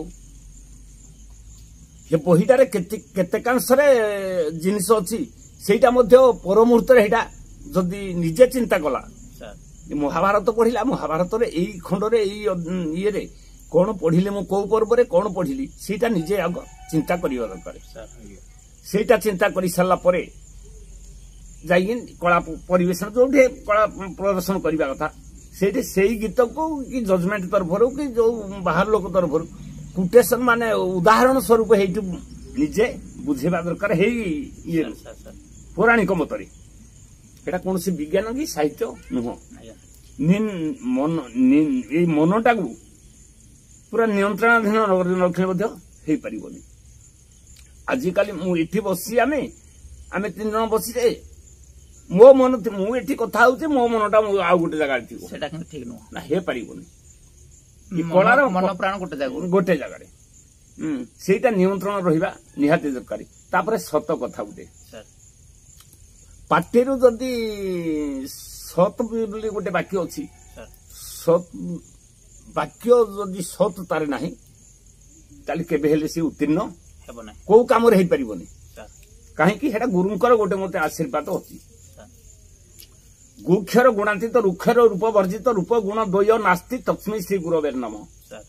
ସେ ବହିଟାରେ କେତେକାଂଶରେ ଜିନିଷ ଅଛି ସେଇଟା ମଧ୍ୟ ପର ମୁହୂର୍ତ୍ତରେ ସେଇଟା ଯଦି ନିଜେ ଚିନ୍ତା କଲା ମହାଭାରତ ପଢିଲା ମହାଭାରତରେ ଏଇ ଖଣ୍ଡରେ ଏଇ ଇଏରେ କଣ ପଢିଲେ ମୁଁ କୋଉ ପର୍ବରେ କଣ ପଢିଲି ସେଇଟା ନିଜେ ଆଗ ଚିନ୍ତା କରିବା ଦରକାର ସେଇଟା ଚିନ୍ତା କରି ସାରିଲା ପରେ ଯାଇକି କଳା ପରିବେଷଣ ଯୋଉଠି କଳା ପ୍ରଦର୍ଶନ କରିବା କଥା ସେଇଠି ସେଇ ଗୀତକୁ କି ଜଜମେଣ୍ଟ ତରଫରୁ କି ଯୋଉ ବାହାର ଲୋକ ତରଫରୁ କୋଟେସନ ମାନେ ଉଦାହରଣ ସ୍ୱରୂପ ହେଇଠୁ ନିଜେ ବୁଝେଇବା ଦରକାର ହେଇ ଇଏ ପୌରାଣିକ ମତରେ ଏଟା କୌଣସି ବିଜ୍ଞାନ କି ସାହିତ୍ୟ ନୁହଁ ଏଇ ମନଟାକୁ ପୁରା ନିୟନ୍ତ୍ରଣାଧୀନ ରଖିଲେ ମଧ୍ୟ ହେଇପାରିବନି ଆଜିକାଲି ମୁଁ ଏଠି ବସି ଆମେ 3 ଜଣ ବସିଛେ मो मन मुझे कथा हूँ मो मनटा आउ गोटे जगह थी सेटा କିନ୍ତୁ ଠିକ ନୁହଁ ना हे पारिबोनी कलार मन प्राण गोटे जगह ସେଇଟା ନିୟନ୍ତ୍ରଣ ରହିବା ନିହାତି ଦରକାର। ତାପରେ ସତ କଥା ଗୋଟେ ପାଟିରୁ ଯଦି ସତ ବୋଲି ଗୋଟେ ବାକ୍ୟ ଅଛି ବାକ୍ୟ ଯଦି ସତ ତାର ନାହିଁ ତାହେଲେ କେବେ ହେଲେ ସେ ଉତ୍ତୀର୍ଣ୍ଣ ହେବ ନାହିଁ କୋଉ କାମରେ ହେଇପାରିବନି। କାହିଁକି ସେଟା ଗୁରୁଙ୍କର ଗୋଟେ ମତେ ଆଶୀର୍ବାଦ ଅଛି। ଗୁକ୍ଷର ଗୁଣାତୀତ ରୁକ୍ଷର ରୂପ ବର୍ଜିତ ରୂପ ଗୁଣ ଦ୍ୱୟ ନାସ୍ତି ତସ୍ମୈ ଶ୍ରୀ ଗୁରବେର୍ ନମଃ।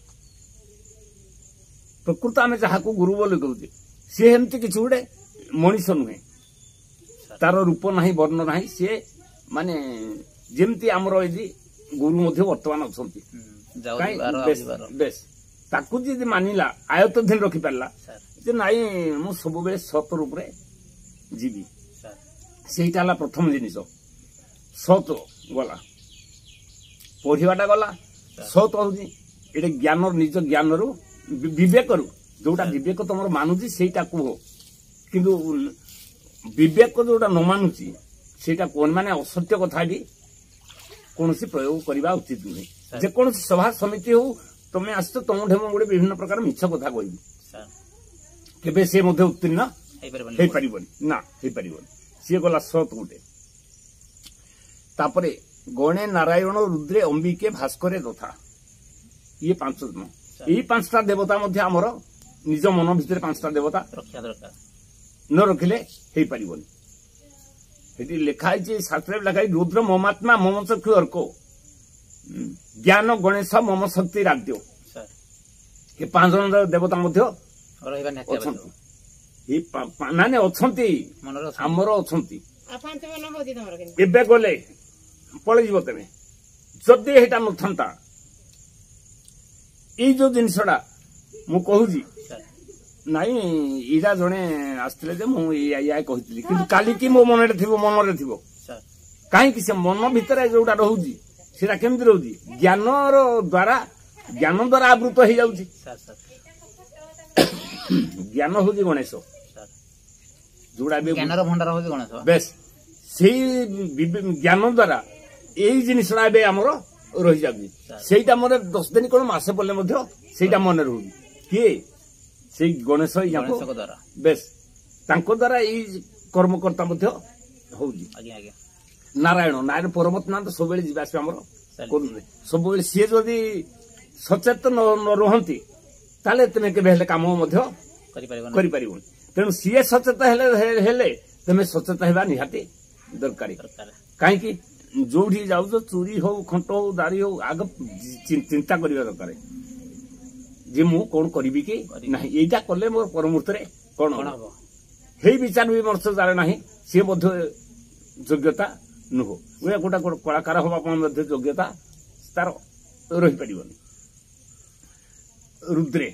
ପ୍ରକୃତ ଆମେ ଯାହାକୁ ଗୁରୁ ବୋଲି କହୁଛେ ସିଏ ଏମିତି କିଛି ଗୋଟେ ମଣିଷ ନୁହେଁ, ତାର ରୂପ ନାହିଁ ବର୍ଣ୍ଣ ନାହିଁ, ସିଏ ମାନେ ଯେମିତି ଆମର ଏଠି ଗୁରୁ ମଧ୍ୟ ବର୍ତ୍ତମାନ ଅଛନ୍ତି। ବେଶ ତାକୁ ଯଦି ମାନିଲା ଆୟତ୍ତାଧୀନ ରଖିପାରିଲା ଯେ ନାଇଁ ମୁଁ ସବୁବେଳେ ସତ ରୂପରେ ଯିବି, ସେଇଟା ହେଲା ପ୍ରଥମ ଜିନିଷ। ସତ ଗଲା, ପଢିବାଟା ଗଲା, ସତ ହଉଛି ଏଇଟା ଜ୍ଞାନ, ନିଜ ଜ୍ଞାନରୁ ବିବେକରୁ ଯୋଉଟା ବିବେକ ତମର ମାନୁଛି ସେଇଟା କୁହ, କିନ୍ତୁ ବିବେକ ଯୋଉଟା ନ ମାନୁଛି ସେଇଟା କୁହ, ମାନେ ଅସତ୍ୟ କଥା ବି କୌଣସି ପ୍ରୟୋଗ କରିବା ଉଚିତ ନୁହେଁ। ଯେକୌଣସି ସଭା ସମିତି ହଉ ତମେ ଆସିଛ ତମଠୁ ମୁଁ ଗୋଟେ ବିଭିନ୍ନ ପ୍ରକାର ମିଛ କଥା କହିବି, କେବେ ସେ ମଧ୍ୟ ଉତ୍ତୀର୍ଣ୍ଣ ହେଇପାରିବନି ନା ହେଇପାରିବନି। ସିଏ ଗଲା ସତ ଗୋଟେ। ତାପରେ ଗଣେ ନାରାୟଣ ରୁଦ୍ରେ ଅମ୍ବିକେ ଭାସ୍କରେ ତଥା, ଇଏ 5 ଜଣ। ଏଇ 5ଟା ଦେବତା ମଧ୍ୟ ଆମର ନିଜ ମନ ଭିତରେ 5ଟା ଦେବତା ରଖିବା ଦରକାର, ନ ରଖିଲେ ହେଇପାରିବନି। ସେଠି ଲେଖା ହେଇଛି, ଶାସ୍ତ୍ରରେ ଲେଖା ହେଇଛି ରୁଦ୍ର ମମାତ୍ମା ମମ ଚକ୍ଷୁ ଅର୍କ ଜ୍ଞାନ ଗଣେଶ ମମ ଶକ୍ତି ରାଜ୍ୟ। ଏ 5 ଜଣ ଦେବତା ମଧ୍ୟ ଅଛନ୍ତି, ମାନେ ଅଛନ୍ତି ଆମର ଅଛନ୍ତି। ଏବେ ଗଲେ ପଳେଇଯିବ ତେବେ ଯଦି ଏଇଟା ନଥାନ୍ତା, ଏଇ ଯୋଉ ଜିନିଷଟା ମୁଁ କହୁଛି ନାଇଁ ଏଇଟା ଜଣେ ଆସିଥିଲେ ଯେ ମୁଁ ଏଇଆ କହିଥିଲି, କିନ୍ତୁ କାଲିକି ମୋ ମନରେ ଥିବ କାହିଁକି ସେ ମନ ଭିତରେ ଯୋଉଟା ରହୁଛି ସେଟା କେମିତି ରହୁଛି, ଜ୍ଞାନ ଦ୍ୱାରା ଆବୃତ ହେଇଯାଉଛି। ଜ୍ଞାନ ହଉଛି ଗଣେଶ, ଯୋଉଟା ଜ୍ଞାନର ଭଣ୍ଡାର ହଉଛି ଗଣେଶ। ବେଶ ସେଇ ଜ୍ଞାନ ଦ୍ୱାରା ଏଇ ଜିନିଷଟା ଏବେ ଆମର ରହିଯାଉଛି। ସେଇଟା ମନେ 10 ଦିନ କଣ ମାସେ ପଡିଲେ ମଧ୍ୟ ସେଇଟା ମନେ ରହୁଛି। କିଏ? ସେଇ ଗଣେଶ ଦ୍ୱାରା। ବେଶ ତାଙ୍କ ଦ୍ୱାରା ଏଇ କର୍ମକର୍ତ୍ତା ମଧ୍ୟ ହଉଛି। ନାରାୟଣ ପରମତ୍ନାଥ ସବୁବେଳେ ଯିବା ଆସିବା ଆମର କରୁଥିଲେ ସବୁବେଳେ। ସିଏ ଯଦି ସଚେତନ ନ ରୁହନ୍ତି ତାହେଲେ ତୁମେ କେବେ ହେଲେ କାମ ମଧ୍ୟ କରିପାରିବନି। ତେଣୁ ସିଏ ସଚେତ ହେଲେ ତୁମେ ସଚେତ ହେବା ନିହାତି ଦରକାର। କାହିଁକି ଯୋଉଠି ଯାଉଛ ଚୋରି ହଉ ଖଣ୍ଟ ହଉ ଦାରି ହଉ ଆଗ ଚିନ୍ତା କରିବା ଦରକାର ଯେ ମୁଁ କଣ କରିବି କି ନାହିଁ, ଏଇଟା କଲେ ମୋର ପରମୂର୍ତ୍ତରେ କଣ ହବ। ହେଇ ବିଚାର ବିମର୍ଶ ଯାର ନାହିଁ ସିଏ ମଧ୍ୟ ଯୋଗ୍ୟତା ନୁହଁ। ଗୋଟେ କଳାକାର ହବା ପାଇଁ ମଧ୍ୟ ଯୋଗ୍ୟତା ତାର ରହିପାରିବନି। ରୁଦ୍ରେ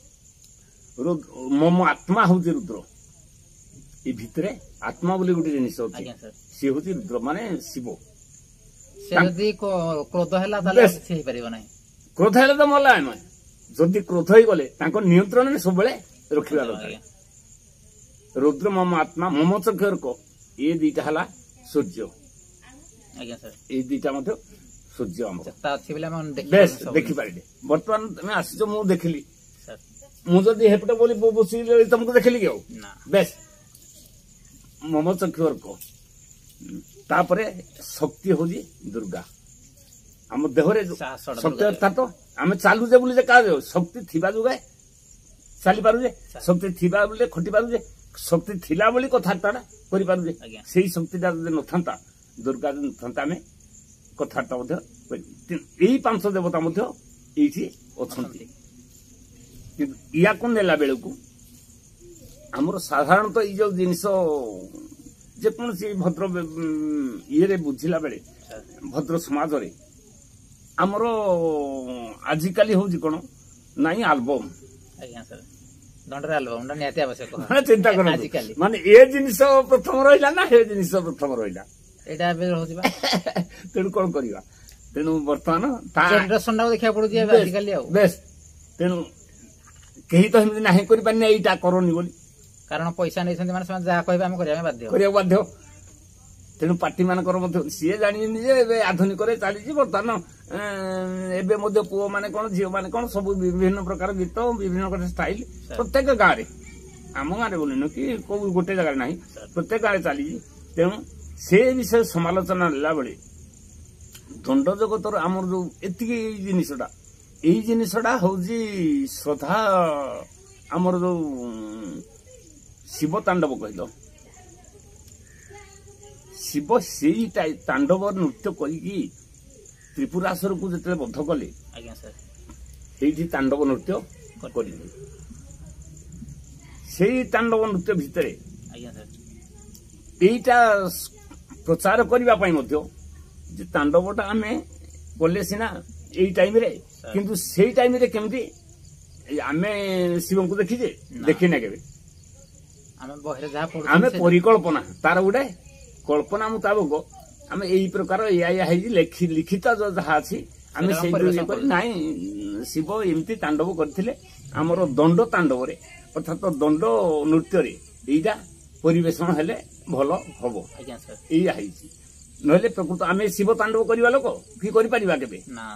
ମମ ଆତ୍ମା ହଉଛି ରୁଦ୍ର, ଏ ଭିତରେ ଆତ୍ମା ବୋଲି ଗୋଟେ ଜିନିଷ ଅଛି, ସିଏ ହଉଛି ରୁଦ୍ର ମାନେ ଶିବ। ଯଦି କ୍ରୋଧ ହେଲା ତାହେଲେ କିଛି ହେଇପାରିବ ନାହିଁ। କ୍ରୋଧ ହେଲେ ତ ମଲା ନୁହେଁ, ଯଦି କ୍ରୋଧ ହେଇଗଲେ ତାଙ୍କ ନିୟନ୍ତ୍ରଣରେ ସବୁବେଳେ ରଖିବା ଦରକାର। ରୁଦ୍ର ମମ ଆତ୍ମା ମମ ଚକ୍ଷୁର୍କ, ଏ ଦିଟା ହେଲା ସୂର୍ଯ୍ୟ। ଏଇ ଦିଟା ମଧ୍ୟ ସୂର୍ଯ୍ୟ ଆମର ବେଶ ଦେଖିପାରିଲେ। ବର୍ତ୍ତମାନ ତମେ ଆସିଛ, ମୁଁ ଦେଖିଲି, ମୁଁ ଯଦି ହେପଟେ ବୋଲି ବସିଲି ତମକୁ ଦେଖିଲି କି ଆଉ ବେଶ ମମ ଚକ୍ଷୁର୍କ। ତାପରେ ଶକ୍ତି ହଉଛି ଦୁର୍ଗା। ଆମ ଦେହରେ ଶକ୍ତି ଅର୍ଥାତ ଆମେ ଚାଲୁଛେ ବୋଲି ଯେ କାହା ଶକ୍ତି ଥିବା ଯୋଗେ ଚାଲି ପାରୁଛେ, ଶକ୍ତି ଥିବା ବୋଲି ଖଟି ପାରୁଛେ, ଶକ୍ତି ଥିଲା ବୋଲି କଥାବାର୍ତ୍ତା କରିପାରୁଛେ। ସେଇ ଶକ୍ତିଟା ଯଦି ନଥାନ୍ତା, ଦୁର୍ଗା ଯଦି ନଥାନ୍ତା, ଆମେ କଥାବାର୍ତ୍ତା ମଧ୍ୟ ଏଇ 5 ଦେବତା ମଧ୍ୟ ଏଇଠି ଅଛନ୍ତି। କିନ୍ତୁ ୟାକୁ ନେଲା ବେଳକୁ ଆମର ସାଧାରଣତଃ ଏଇ ଯୋଉ ଜିନିଷ ଯେକୌଣସି ଭଦ୍ର ଇଏରେ ବୁଝିଲା ବେଳେ ଭଦ୍ର ସମାଜରେ ଆମର ଆଜିକାଲି ହଉଛି କଣ ନାଇଁ ଆଲବମ, ଚିନ୍ତା କରନ୍ତୁ, ମାନେ ଏ ଜିନିଷ ପ୍ରଥମ ରହିଲା ନା ସେ ଜିନିଷ ପ୍ରଥମ ରହିଲା, ଏଇଟା ଏବେ ରହୁଛି। ତେଣୁ କଣ କରିବା, ତେଣୁ ବର୍ତ୍ତମାନ ଦେଖିବାକୁ ପଡୁଛି ଆଜିକାଲି ଆଉ। ବେଶ ତେଣୁ କେହି ତ ଏମିତି ନାହିଁ କରିପାରିନି ଏଇଟା କରନି ବୋଲି, କାରଣ ପଇସା ନେଇଛନ୍ତି ମାନେ ସେମାନେ ଯାହା କହିବେ ଆମେ କରିବାକୁ ବାଧ୍ୟ। ତେଣୁ ପାର୍ଟି ମାନଙ୍କର ମଧ୍ୟ ସିଏ ଜାଣିନି ଯେ ଏବେ ଆଧୁନିକରେ ଚାଲିଛି ବର୍ତ୍ତମାନ ଏବେ ମଧ୍ୟ ପୁଅ ମାନେ କଣ ଝିଅ ମାନେ କଣ ସବୁ ବିଭିନ୍ନ ପ୍ରକାର ଗୀତ ବିଭିନ୍ନ ପ୍ରକାର ଷ୍ଟାଇଲ ପ୍ରତ୍ୟେକ ଗାଁରେ ଆମ ଗାଁରେ ବୋଲିନୁ କି କୋଉ ଗୋଟେ ଜାଗାରେ ନାହିଁ ପ୍ରତ୍ୟେକ ଗାଁରେ ଚାଲିଛି। ତେଣୁ ସେ ବିଷୟରେ ସମାଲୋଚନା ନେଲା ବେଳେ ଦଣ୍ଡ ଜଗତର ଆମର ଯୋଉ ଏତିକି ଏଇ ଜିନିଷଟା ହଉଛି ଶ୍ରଦ୍ଧା ଆମର ଯୋଉ ଶିବ ତାଣ୍ଡବ କହିଲ ଶିବ ସେଇ ତାଣ୍ଡବ ନୃତ୍ୟ କରିକି ତ୍ରିପୁରାସୁରକୁ ଯେତେବେଳେ ବଧ କଲେ ସେଇଠି ତାଣ୍ଡବ ନୃତ୍ୟ କରିଲେ। ସେଇ ତାଣ୍ଡବ ନୃତ୍ୟ ଭିତରେ ଏଇଟା ପ୍ରଚାର କରିବା ପାଇଁ ମଧ୍ୟ ଯେ ତାଣ୍ଡବଟା ଆମେ କଲେ ସିନା ଏଇ ଟାଇମରେ କିନ୍ତୁ ସେଇ ଟାଇମରେ କେମିତି ଆମେ ଶିବଙ୍କୁ ଦେଖିଛେ ଦେଖିନା କେବେ ଆମେ ପରିକଳ୍ପନା ତାର ଗୋଟେ କଳ୍ପନା ମୁତାବକ ଆମେ ଏଇ ପ୍ରକାର ଏଇଆ ହେଇଛି ଲିଖିତ ଯାହା ଅଛି ଆମେ ସେଇ ନାଇଁ ଶିବ ଏମିତି ତାଣ୍ଡବ କରିଥିଲେ ଆମର ଦଣ୍ଡ ତାଣ୍ଡବରେ ଅର୍ଥାତ ଦଣ୍ଡ ନୃତ୍ୟରେ ଏଇଟା ପରିବେଷଣ ହେଲେ ଭଲ ହବ ଏଇଆ ହେଇଛି। ନହେଲେ ପ୍ରକୃତ ଆମେ ଶିବ ତାଣ୍ଡବ କରିବା ଲୋକ କି କରିପାରିବା କେବେ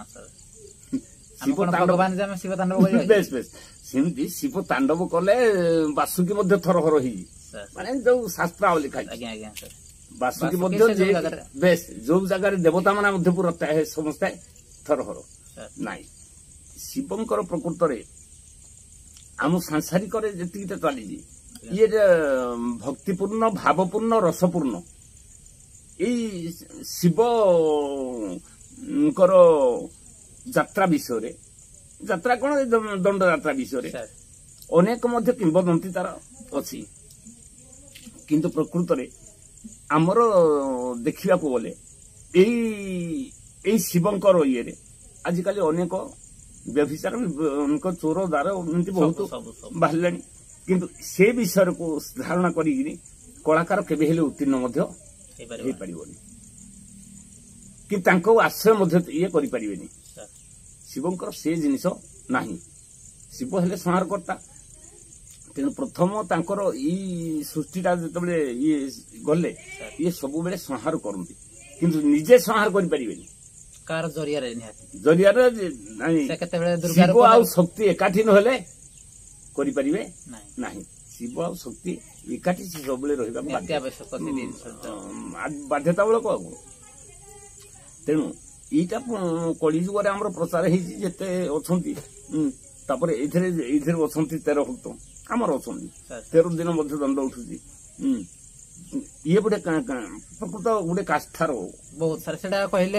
ବେଶ ବେଶ ସେମିତି ଶିବ ତାଣ୍ଡବ କଲେ ବାସୁକି ମଧ୍ୟ ଥରହର ହେଇଛି ମାନେ ଯୋଉ ଶାସ୍ତ୍ରାବଳୀ ଲେଖା ବାସୁକି ମଧ୍ୟ ବେଶ ଯୋଉ ଜାଗାରେ ଦେବତା ମାନେ ମଧ୍ୟ ପୁରା ସମସ୍ତେ ଥରହର ନାଇଁ ଶିବଙ୍କର ପ୍ରକୃତରେ ଆମ ସାଂସାରିକରେ ଯେତିକିଟା ଚାଲିଛି ଇଏ ଭକ୍ତିପୂର୍ଣ୍ଣ ଭାବପୂର୍ଣ୍ଣ ରସପୂର୍ଣ୍ଣ ଏଇ ଶିବଙ୍କର ଯାତ୍ରା ବିଷୟରେ ଯାତ୍ରା କଣ ଦଣ୍ଡ ଯାତ୍ରା ବିଷୟରେ ଅନେକ ମଧ୍ୟ କିମ୍ବଦନ୍ତୀ ତାର ଅଛି କିନ୍ତୁ ପ୍ରକୃତରେ ଆମର ଦେଖିବାକୁ ଗଲେ ଏଇ ଶିବଙ୍କର ଇଏରେ ଆଜିକାଲି ଅନେକ ବ୍ୟଭିଚାର ଅନେକ ଚୋର ଦାର ଏମିତି ବହୁତ ବାହାରିଲାଣି କିନ୍ତୁ ସେ ବିଷୟକୁ ଧାରଣା କରିକିରି କଳାକାର କେବେ ହେଲେ ଉତ୍ତୀର୍ଣ୍ଣ ମଧ୍ୟ ହେଇପାରିବନି କି ତାଙ୍କ ଆଶ୍ରୟ ମଧ୍ୟ ଇଏ କରିପାରିବେନି। ଶିବଙ୍କର ସେ ଜିନିଷ ନାହିଁ। ଶିବ ହେଲେ ସଂହାରକର୍ତ୍ତା ତେଣୁ ପ୍ରଥମ ତାଙ୍କର ଏଇ ସୃଷ୍ଟିଟା ଯେତେବେଳେ ଇଏ ଗଲେ ଇଏ ସବୁବେଳେ ସଂହାର କରନ୍ତି କିନ୍ତୁ ନିଜେ ସଂହାର କରିପାରିବେନି ଜରିଆରେ ଶିବ ଆଉ ଶକ୍ତି ଏକାଠି ନହେଲେ କରିପାରିବେ ନାହିଁ। ଶିବ ଆଉ ଶକ୍ତି ଏକାଠି ସବୁବେଳେ ରହିବା ବାଧ୍ୟତାମୂଳକ ଆଉ ତେଣୁ ଏଇଟା କଳିଯୁଗରେ ଆମର ପ୍ରଚାର ହେଇଛି ଯେତେ ଅଛନ୍ତି ତାପରେ ଏଇଥିରେ ଅଛନ୍ତି 13 ଭକ୍ତ ଆମର ଅଛନ୍ତି 13 ଦିନ ମଧ୍ୟ ଦଣ୍ଡ ଉଠୁଛି ଇଏ ଗୋଟେ ପ୍ରକୃତ ଗୋଟେ କାଷ୍ଠାର ବହୁତ ସାରା ସେଟା କହିଲେ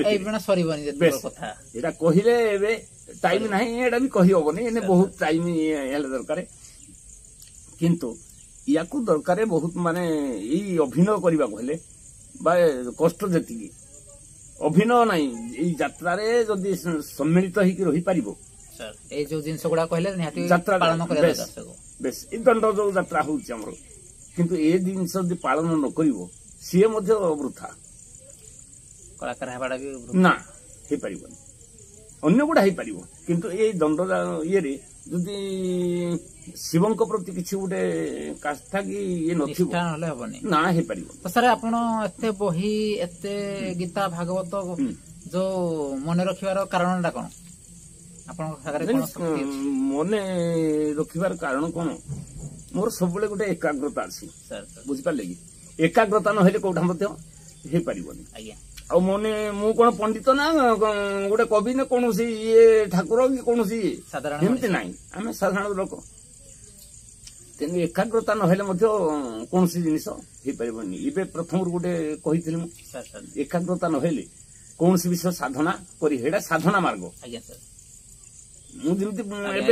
ଏଇଟା କହିଲେ ଏବେ ଟାଇମ ନାହିଁ ଏଇଟା ବି କହି ହବନି ଏନେ ବହୁତ ଟାଇମ ହେଲେ ଦରକାର କିନ୍ତୁ ୟାକୁ ଦରକାର ବହୁତ ମାନେ ଏଇ ଅଭିନୟ କରିବାକୁ ହେଲେ ବା କଷ୍ଟ ଯେତିକି ଅଭିନୟ ନାହିଁ ଏଇ ଯାତ୍ରାରେ ଯଦି ସମ୍ମିଳିତ ହେଇକି ରହିପାରିବ ଏଇ ଯୋଉ ଜିନିଷ ଗୁଡା କହିଲେ ଯାତ୍ରା ବେଶ ଏଇ ଦଣ୍ଡ ଯୋଉ ଯାତ୍ରା ହଉଛି ଆମର କିନ୍ତୁ ଏ ଜିନିଷ ଯଦି ପାଳନ ନ କରିବ ସିଏ ମଧ୍ୟ ବୃଥା କଳାକାର ହେବାଟା ବି ନା ହେଇପାରିବନି ଅନ୍ୟ ଗୁଡା ହେଇପାରିବ କିନ୍ତୁ ଏଇ ଦଣ୍ଡ ଇଏରେ ଯଦି ଶିବଙ୍କ ପ୍ରତି କିଛି ଗୋଟେ କାଷ୍ଠା କି ଇଏ ନଥିବ ନହେଲେ ହବନି ନା ହେଇପାରିବ। ସାର୍ ଆପଣ ଏତେ ବହି ଏତେ ଗୀତା ଭାଗବତ ଯୋଉ ମନେ ରଖିବାର କାରଣଟା କଣ ଆପଣଙ୍କ ମନେ ରଖିବାର କାରଣ କଣ ମୋର ସବୁବେଳେ ଗୋଟେ ଏକାଗ୍ରତା ଅଛି ବୁଝିପାରିଲେ କି ଏକାଗ୍ରତା ନହେଲେ କୋଉଟା ମଧ୍ୟ ହେଇପାରିବନି। ଆଉ ମନେ ମୁଁ କଣ ପଣ୍ଡିତ ନା ଗୋଟେ କବି ନା କୌଣସି ଇଏ ଠାକୁର କି କୌଣସି ଇଏ ଏମିତି ନାହିଁ ଆମେ ସାଧାରଣ ଲୋକ ତେଣୁ ଏକାଗ୍ରତା ନହେଲେ ମଧ୍ୟ କୌଣସି ଜିନିଷ ହେଇପାରିବନି। ଏବେ ପ୍ରଥମରୁ ଗୋଟେ କହିଥିଲି ମୁଁ ଏକାଗ୍ରତା ନହେଲେ କୌଣସି ବିଷୟ ସାଧନା କରି ଏଇଟା ସାଧନା ମାର୍ଗ ମୁଁ ଯେମିତି ଏବେ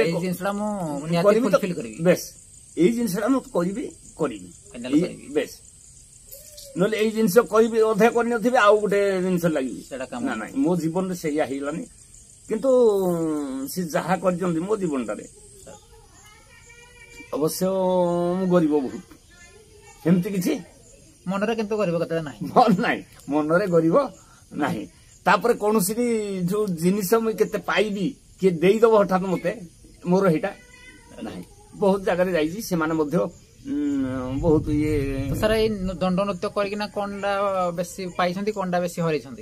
ବେଶ ଏଇ ଜିନିଷଟା ମୁଁ କରିବି ବେଶ ନହେଲେ ଏଇ ଜିନିଷ କରିବି ଅଧା କରିନଥିବେ ଆଉ ଗୋଟେ ଜିନିଷ ଲାଗିବି ନା ନାଇଁ ମୋ ଜୀବନରେ ସେଇଆ ହେଇଗଲାନି କିନ୍ତୁ ସେ ଯାହା କରିଛନ୍ତି ମୋ ଜୀବନଟାରେ ଅବଶ୍ୟ ମୁଁ ଗରିବ ବହୁତ ସେମିତି କିଛି ମନରେ କିନ୍ତୁ ଗରିବ କଥା ନାହିଁ ମନରେ ଗରିବ ନାହିଁ। ତାପରେ କୌଣସି ଯୋଉ ଜିନିଷ ମୁଁ କେତେ ପାଇବି କିଏ ଦେଇଦବ ହଠାତ୍ ମତେ ମୋର ହେଇଟା ନାହିଁ। ବହୁତ ଜାଗାରେ ଯାଇଛି ସେମାନେ ମଧ୍ୟ ବହୁତ ଇଏ ତ ସାର୍ ଏଇ ଦଣ୍ଡ ନୃତ୍ୟ କରିକିନା କଣଟା ବେଶୀ ପାଇଛନ୍ତି କଣଟା ବେଶୀ ହରେଇଛନ୍ତି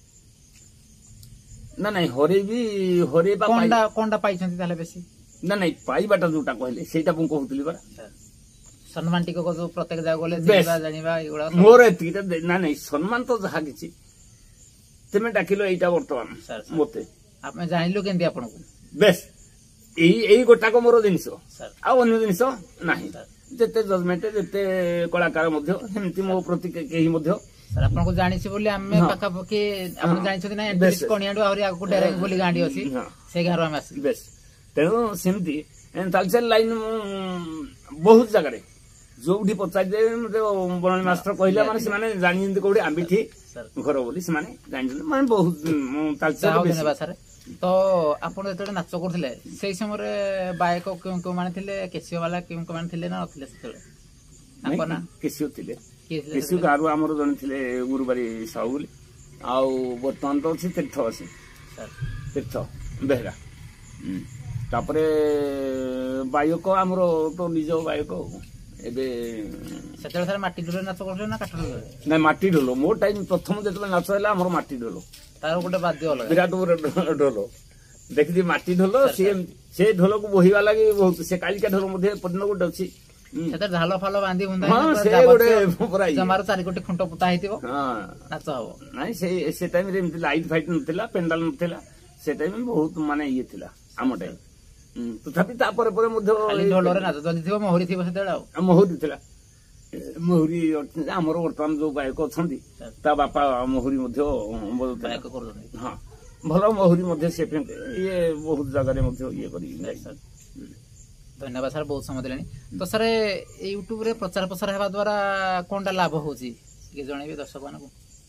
ନା ନାଇଁ ହରେଇବା କଣଟା ପାଇଛନ୍ତି ତାହେଲେ ବେଶୀ ନା ନାଇଁ ପାଇବାଟା ଯୋଉଟା କହିଲେ ସେଇଟା ମୁଁ କହୁଥିଲି ପରା ସମ୍ମାନ ଟିକେ ଯୋଉ ପ୍ରତ୍ୟେକ ଜାଗା ଗଲେ ଦେଖିବା ଜାଣିବା ଏଗୁଡା ମୋର ଏତିକିଟା ନା ନାଇଁ ସମ୍ମାନ ତ ଯାହା କିଛି ତମେ ଡାକିଲ ଏଇଟା ବର୍ତ୍ତମାନ ମତେ ଆମେ ଜାଣିଲୁ କେମିତି ଆପଣଙ୍କୁ ବେଶ ଏଇ ଗୋଟାକ ମୋର ଜିନିଷ ଆଉ ଅନ୍ୟ ଜିନିଷ ନାହିଁ ଯେତେ ଜଜମେଣ୍ଟ ଯେତେ କଳାକାର ମଧ୍ୟ ସେମିତି ମୋ ପ୍ରତି କେହି ମଧ୍ୟ ସାର୍ ଆପଣଙ୍କୁ ଜାଣିଛି ବୋଲି ଆମେ ପାଖାପାଖି ଆପଣ ଜାଣିଛନ୍ତି ନା କଣିଆଠୁ ଆହୁରି ଆଗକୁ ଡେରାଇ ବୋଲି ଗାଁଟି ଅଛି ସେଇ ଗାଁରୁ ଆମେ ଆସିଲୁ ବେଶ ତେଣୁ ସେମିତି ତାଲଚେର ଲାଇନ ବହୁତ ଜାଗାରେ ଯୋଉଠି ପଚାରିଲେ ବଣାଳୀ ମାଷ୍ଟର କହିଲେ ମାନେ ସେମାନେ ଜାଣିଛନ୍ତି କୋଉଠି ଆମ୍ବିଠି ଘର ବୋଲି ସେମାନେ ଜାଣିଛନ୍ତି ମାନେ ବହୁତ ଧନ୍ୟବାଦ ସାର୍ ତ ଆପଣ ଯେତେବେଳେ ନାଚ କରୁଥିଲେ ସେଇ ସମୟରେ ବାୟକ କେଉଁମାନେ ଥିଲେ କେସିଓ ବାଲା କେଉଁମାନେ ଥିଲେ ନା ନଥିଲେ ସେତେବେଳେ ତାଙ୍କ ନା କେସିଓ ଥିଲେ କେସିଓ ଗାଁରୁ ଆମର ଜଣେ ଥିଲେ ଗୁରୁବାରୀ ସାହୁ ବୋଲି ଆଉ ବର୍ତ୍ତମାନ ତ ଅଛି ତୀର୍ଥ ଅଛି ତୀର୍ଥ ବେହେରା ତାପରେ ବାୟକ ଆମର ତ ନିଜ ବାୟକ ଏବେ ସେତେବେଳେ ସାର୍ ମାଟି ଢୋଲ ନାଚ କରୁଥିଲେ ନା କାଠ ଢୋଲ ନାଇଁ ମାଟି ଢୋଲ ମୋ ଟାଇମ ପ୍ରଥମ ଯେତେବେଳେ ନାଚ ହେଲା ଆମର ମାଟି ଢୋଲ ତାର ଗୋଟେ ବାଦ୍ୟ ଅଲଗା ବିରାଟ ଢୋଲ ଦେଖିଛି ମାଟି ଢୋଲ ସେ ଢୋଲକୁ ବୋହିବା ଲାଗି ବହୁତ ସେ କାଳିକା ଢୋଲ ମଧ୍ୟ ପର୍ଯ୍ୟନ୍ତ ଗୋଟେ ଅଛି ସେଥିରେ ଝାଲ ଫାଲ ବାନ୍ଧି ବୁନ୍ଧା ଜମାରୁ 4 କୋଟି ଖୁଣ୍ଟ ପୋତା ହେଇଥିବ ନାଚ ହବ ନାଇଁ ସେ ଟାଇମରେ ଏମିତି ଲାଇଟ୍ ଫାଇଟ୍ ନଥିଲା ପେଣ୍ଡାଲ ନଥିଲା ସେ ଟାଇମ ବହୁତ ମାନେ ଇଏ ଥିଲା ଆମ ଟାଇମ ତଥାପି ତାପରେ ପରେ ମଧ୍ୟ ଢୋଲରେ ନାଚ ଚାଲିଥିବ ମହୁରୀ ଥିବ ସେତେବେଳେ ଆଉ ମହୁରୀ ଥିଲା ମହୁରୀ ଆମର ବର୍ତ୍ତମାନ ଯୋଉ ଗାୟକ ଅଛନ୍ତି ତା ବାପା ମହୁରୀ ମଧ୍ୟ ଗାୟକ କରୁଛନ୍ତି ହଁ ଭଲ ମହୁରୀ ମଧ୍ୟ ସେ ଇଏ ବହୁତ ଜାଗାରେ ମଧ୍ୟ ଇଏ କରି ଧନ୍ୟବାଦ ସାର୍ ବହୁତ ସମୟ ଦେଲେଣି ତ ସାର୍ ୟୁଟ୍ୟୁବ ରେ ପ୍ରଚାର ପ୍ରସାର ହେବା ଦ୍ୱାରା କଣଟା ଲାଭ ହଉଛି ଟିକେ ଜଣେଇବେ ଦର୍ଶକ ମାନଙ୍କୁ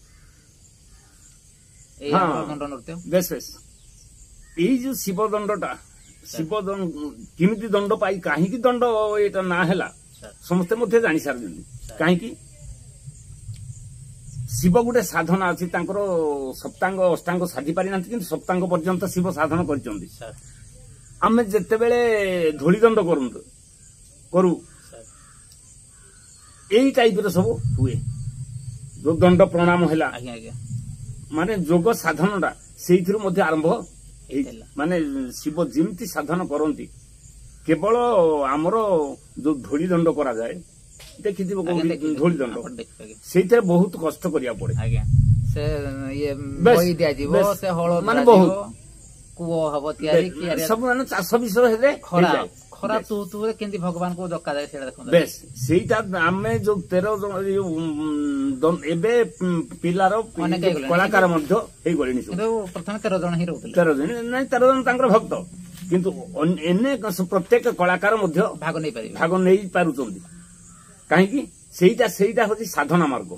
ଏଇ ଦଣ୍ଡ ନୃତ୍ୟ ବେଶ ବେଶ ଏଇ ଯୋଉ ଶିବ ଦଣ୍ଡଟା ଶିବ କେମିତି ଦଣ୍ଡ ପାଇ କାହିଁକି ଦଣ୍ଡ ଏଇଟା ନା ହେଲା ସମସ୍ତେ ମଧ୍ୟ ଜାଣି ସାରିଛନ୍ତି କାହିଁକି ଶିବ ଗୋଟେ ସାଧନା ଅଛି ତାଙ୍କର ସପ୍ତାଙ୍ଗ ଅଷ୍ଟାଙ୍ଗ ସାଧି ପାରିନାହାନ୍ତି କିନ୍ତୁ ସପ୍ତାଙ୍ଗ ପର୍ଯ୍ୟନ୍ତ ଶିବ ସାଧନ କରିଛନ୍ତି ଆମେ ଯେତେବେଳେ ଧୂଳି ଦଣ୍ଡ କରୁ ଏଇ ଟାଇପର ସବୁ ହୁଏ ଯୋଉ ଦଣ୍ଡ ପ୍ରଣାମ ହେଲା ମାନେ ଯୋଗ ସାଧନଟା ସେଇଥିରୁ ମଧ୍ୟ ଆରମ୍ଭ ମାନେ ଶିବ ଯେମିତି ସାଧନ କରନ୍ତି କେବଳ ଆମର ଯୋଉ ଧୂଳି ଦଣ୍ଡ କରାଯାଏ ଦେଖିଥିବ ଧୂଳି ଦଣ୍ଡ ସେଇଥିରେ ବହୁତ କଷ୍ଟ କରିବାକୁ ପଡେ ମାନେ ବହୁତ କୂଅ ହବ ତିଆରି ସବୁ ମାନେ ଚାଷ ବିଷୟ ହେଲେ ଖରା ତୁରେ କେମିତି ଭଗବାନଙ୍କୁ ଡକାଯାଏ ସେଇଟା ଦେଖନ୍ତୁ ବେଶ ସେଇଟା ଆମେ ଯୋଉ 13 ଜଣ ଏବେ ପିଲାର କଳାକାର ମଧ୍ୟ ହେଇଗଲେଣି ପ୍ରଥମେ 13 ଜଣ ହିଁ ରହୁଥିଲେ 13 ଜଣ ନାଇଁ 13 ଜଣ ତାଙ୍କର ଭକ୍ତ କିନ୍ତୁ ଏନେ ପ୍ରତ୍ୟେକ କଳାକାର ମଧ୍ୟ ଭାଗ ନେଇ ପାରୁଛନ୍ତି କାହିଁକି ସେଇଟା ହଉଛି ସାଧନା ମାର୍ଗ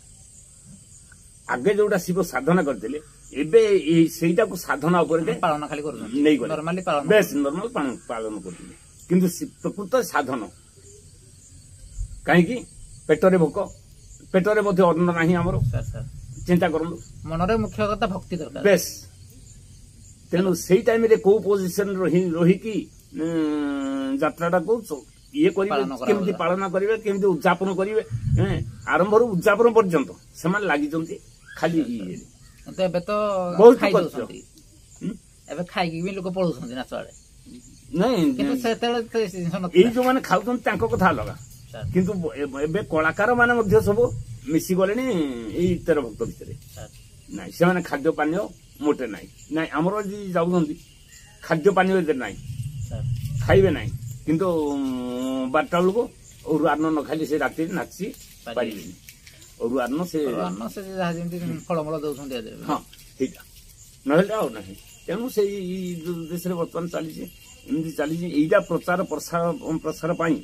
ଆଗେ ଯୋଉଟା ଶିବ ସାଧନା କରିଥିଲେ ଏବେ ସେଇଟାକୁ ସାଧନା ଉପରେ ପାଳନ ଖାଲି କରୁଛନ୍ତି ବେଶ ନର୍ମାଲ ପାଳନ କରୁଥିଲେ କିନ୍ତୁ ପ୍ରକୃତ ସାଧନ କାହିଁକି ପେଟରେ ଭୋକ ପେଟରେ ମଧ୍ୟ ଅନ୍ନ ନାହିଁ ଆମର ଚିନ୍ତା କରନ୍ତୁ ମନରେ ମୁଖ୍ୟ କଥା ଭକ୍ତି ଦରକାର ବେଶ ତେଣୁ ସେଇ ଟାଇମରେ କୋଉ ପୋଜିସନ ରହିକି ଯାତ୍ରାଟାକୁ ଇଏ କରିବେ କେମିତି ପାଳନ କରିବେ କେମିତି ଉଦଯାପନ କରିବେ ଆରମ୍ଭରୁ ଉଦଯାପନ ପର୍ଯ୍ୟନ୍ତ ସେମାନେ ଲାଗିଛନ୍ତି ଖାଲି ଏବେ ତ ଖାଇଦଉଛନ୍ତି ଏବେ ଖାଇକି ବି ଲୋକ ପଳଉଛନ୍ତି ନାଚ ଆଡେ ନାଇଁ କିନ୍ତୁ ସେତେବେଳେ ଏଇ ଯୋଉମାନେ ଖାଉଛନ୍ତି ତାଙ୍କ କଥା ଅଲଗା କିନ୍ତୁ ଏବେ କଳାକାର ମାନେ ମଧ୍ୟ ସବୁ ମିଶିଗଲେଣି ଏଇ 13 ଭକ୍ତ ଭିତରେ ନାଇଁ ସେମାନେ ଖାଦ୍ୟ ପାନୀୟ ମୋଟେ ନାହିଁ ନାଇଁ ଆମର ଯାଉଛନ୍ତି ଖାଦ୍ୟ ପାନୀୟ ଏତେ ନାହିଁ ଖାଇବେ ନାହିଁ କିନ୍ତୁ 12ଟା ବେଳକୁ ଅରୁଆ ଅନ୍ନ ନ ଖାଇଲେ ସେ ରାତିରେ ନାଚି ପାରିବେନି ଅରୁଆ ଅନ୍ନ ସେ ଯାହା ଯେମିତି ଫଳମୂଳ ଦଉଛନ୍ତି ହଁ ସେଇଟା ନହେଲେ ଆଉ ନାହିଁ ତେଣୁ ସେଇ ଦେଶରେ ବର୍ତ୍ତମାନ ଚାଲିଛି ଏମିତି ଚାଲିଛି ଏଇଟା ପ୍ରଚାର ପ୍ରସାର ପାଇଁ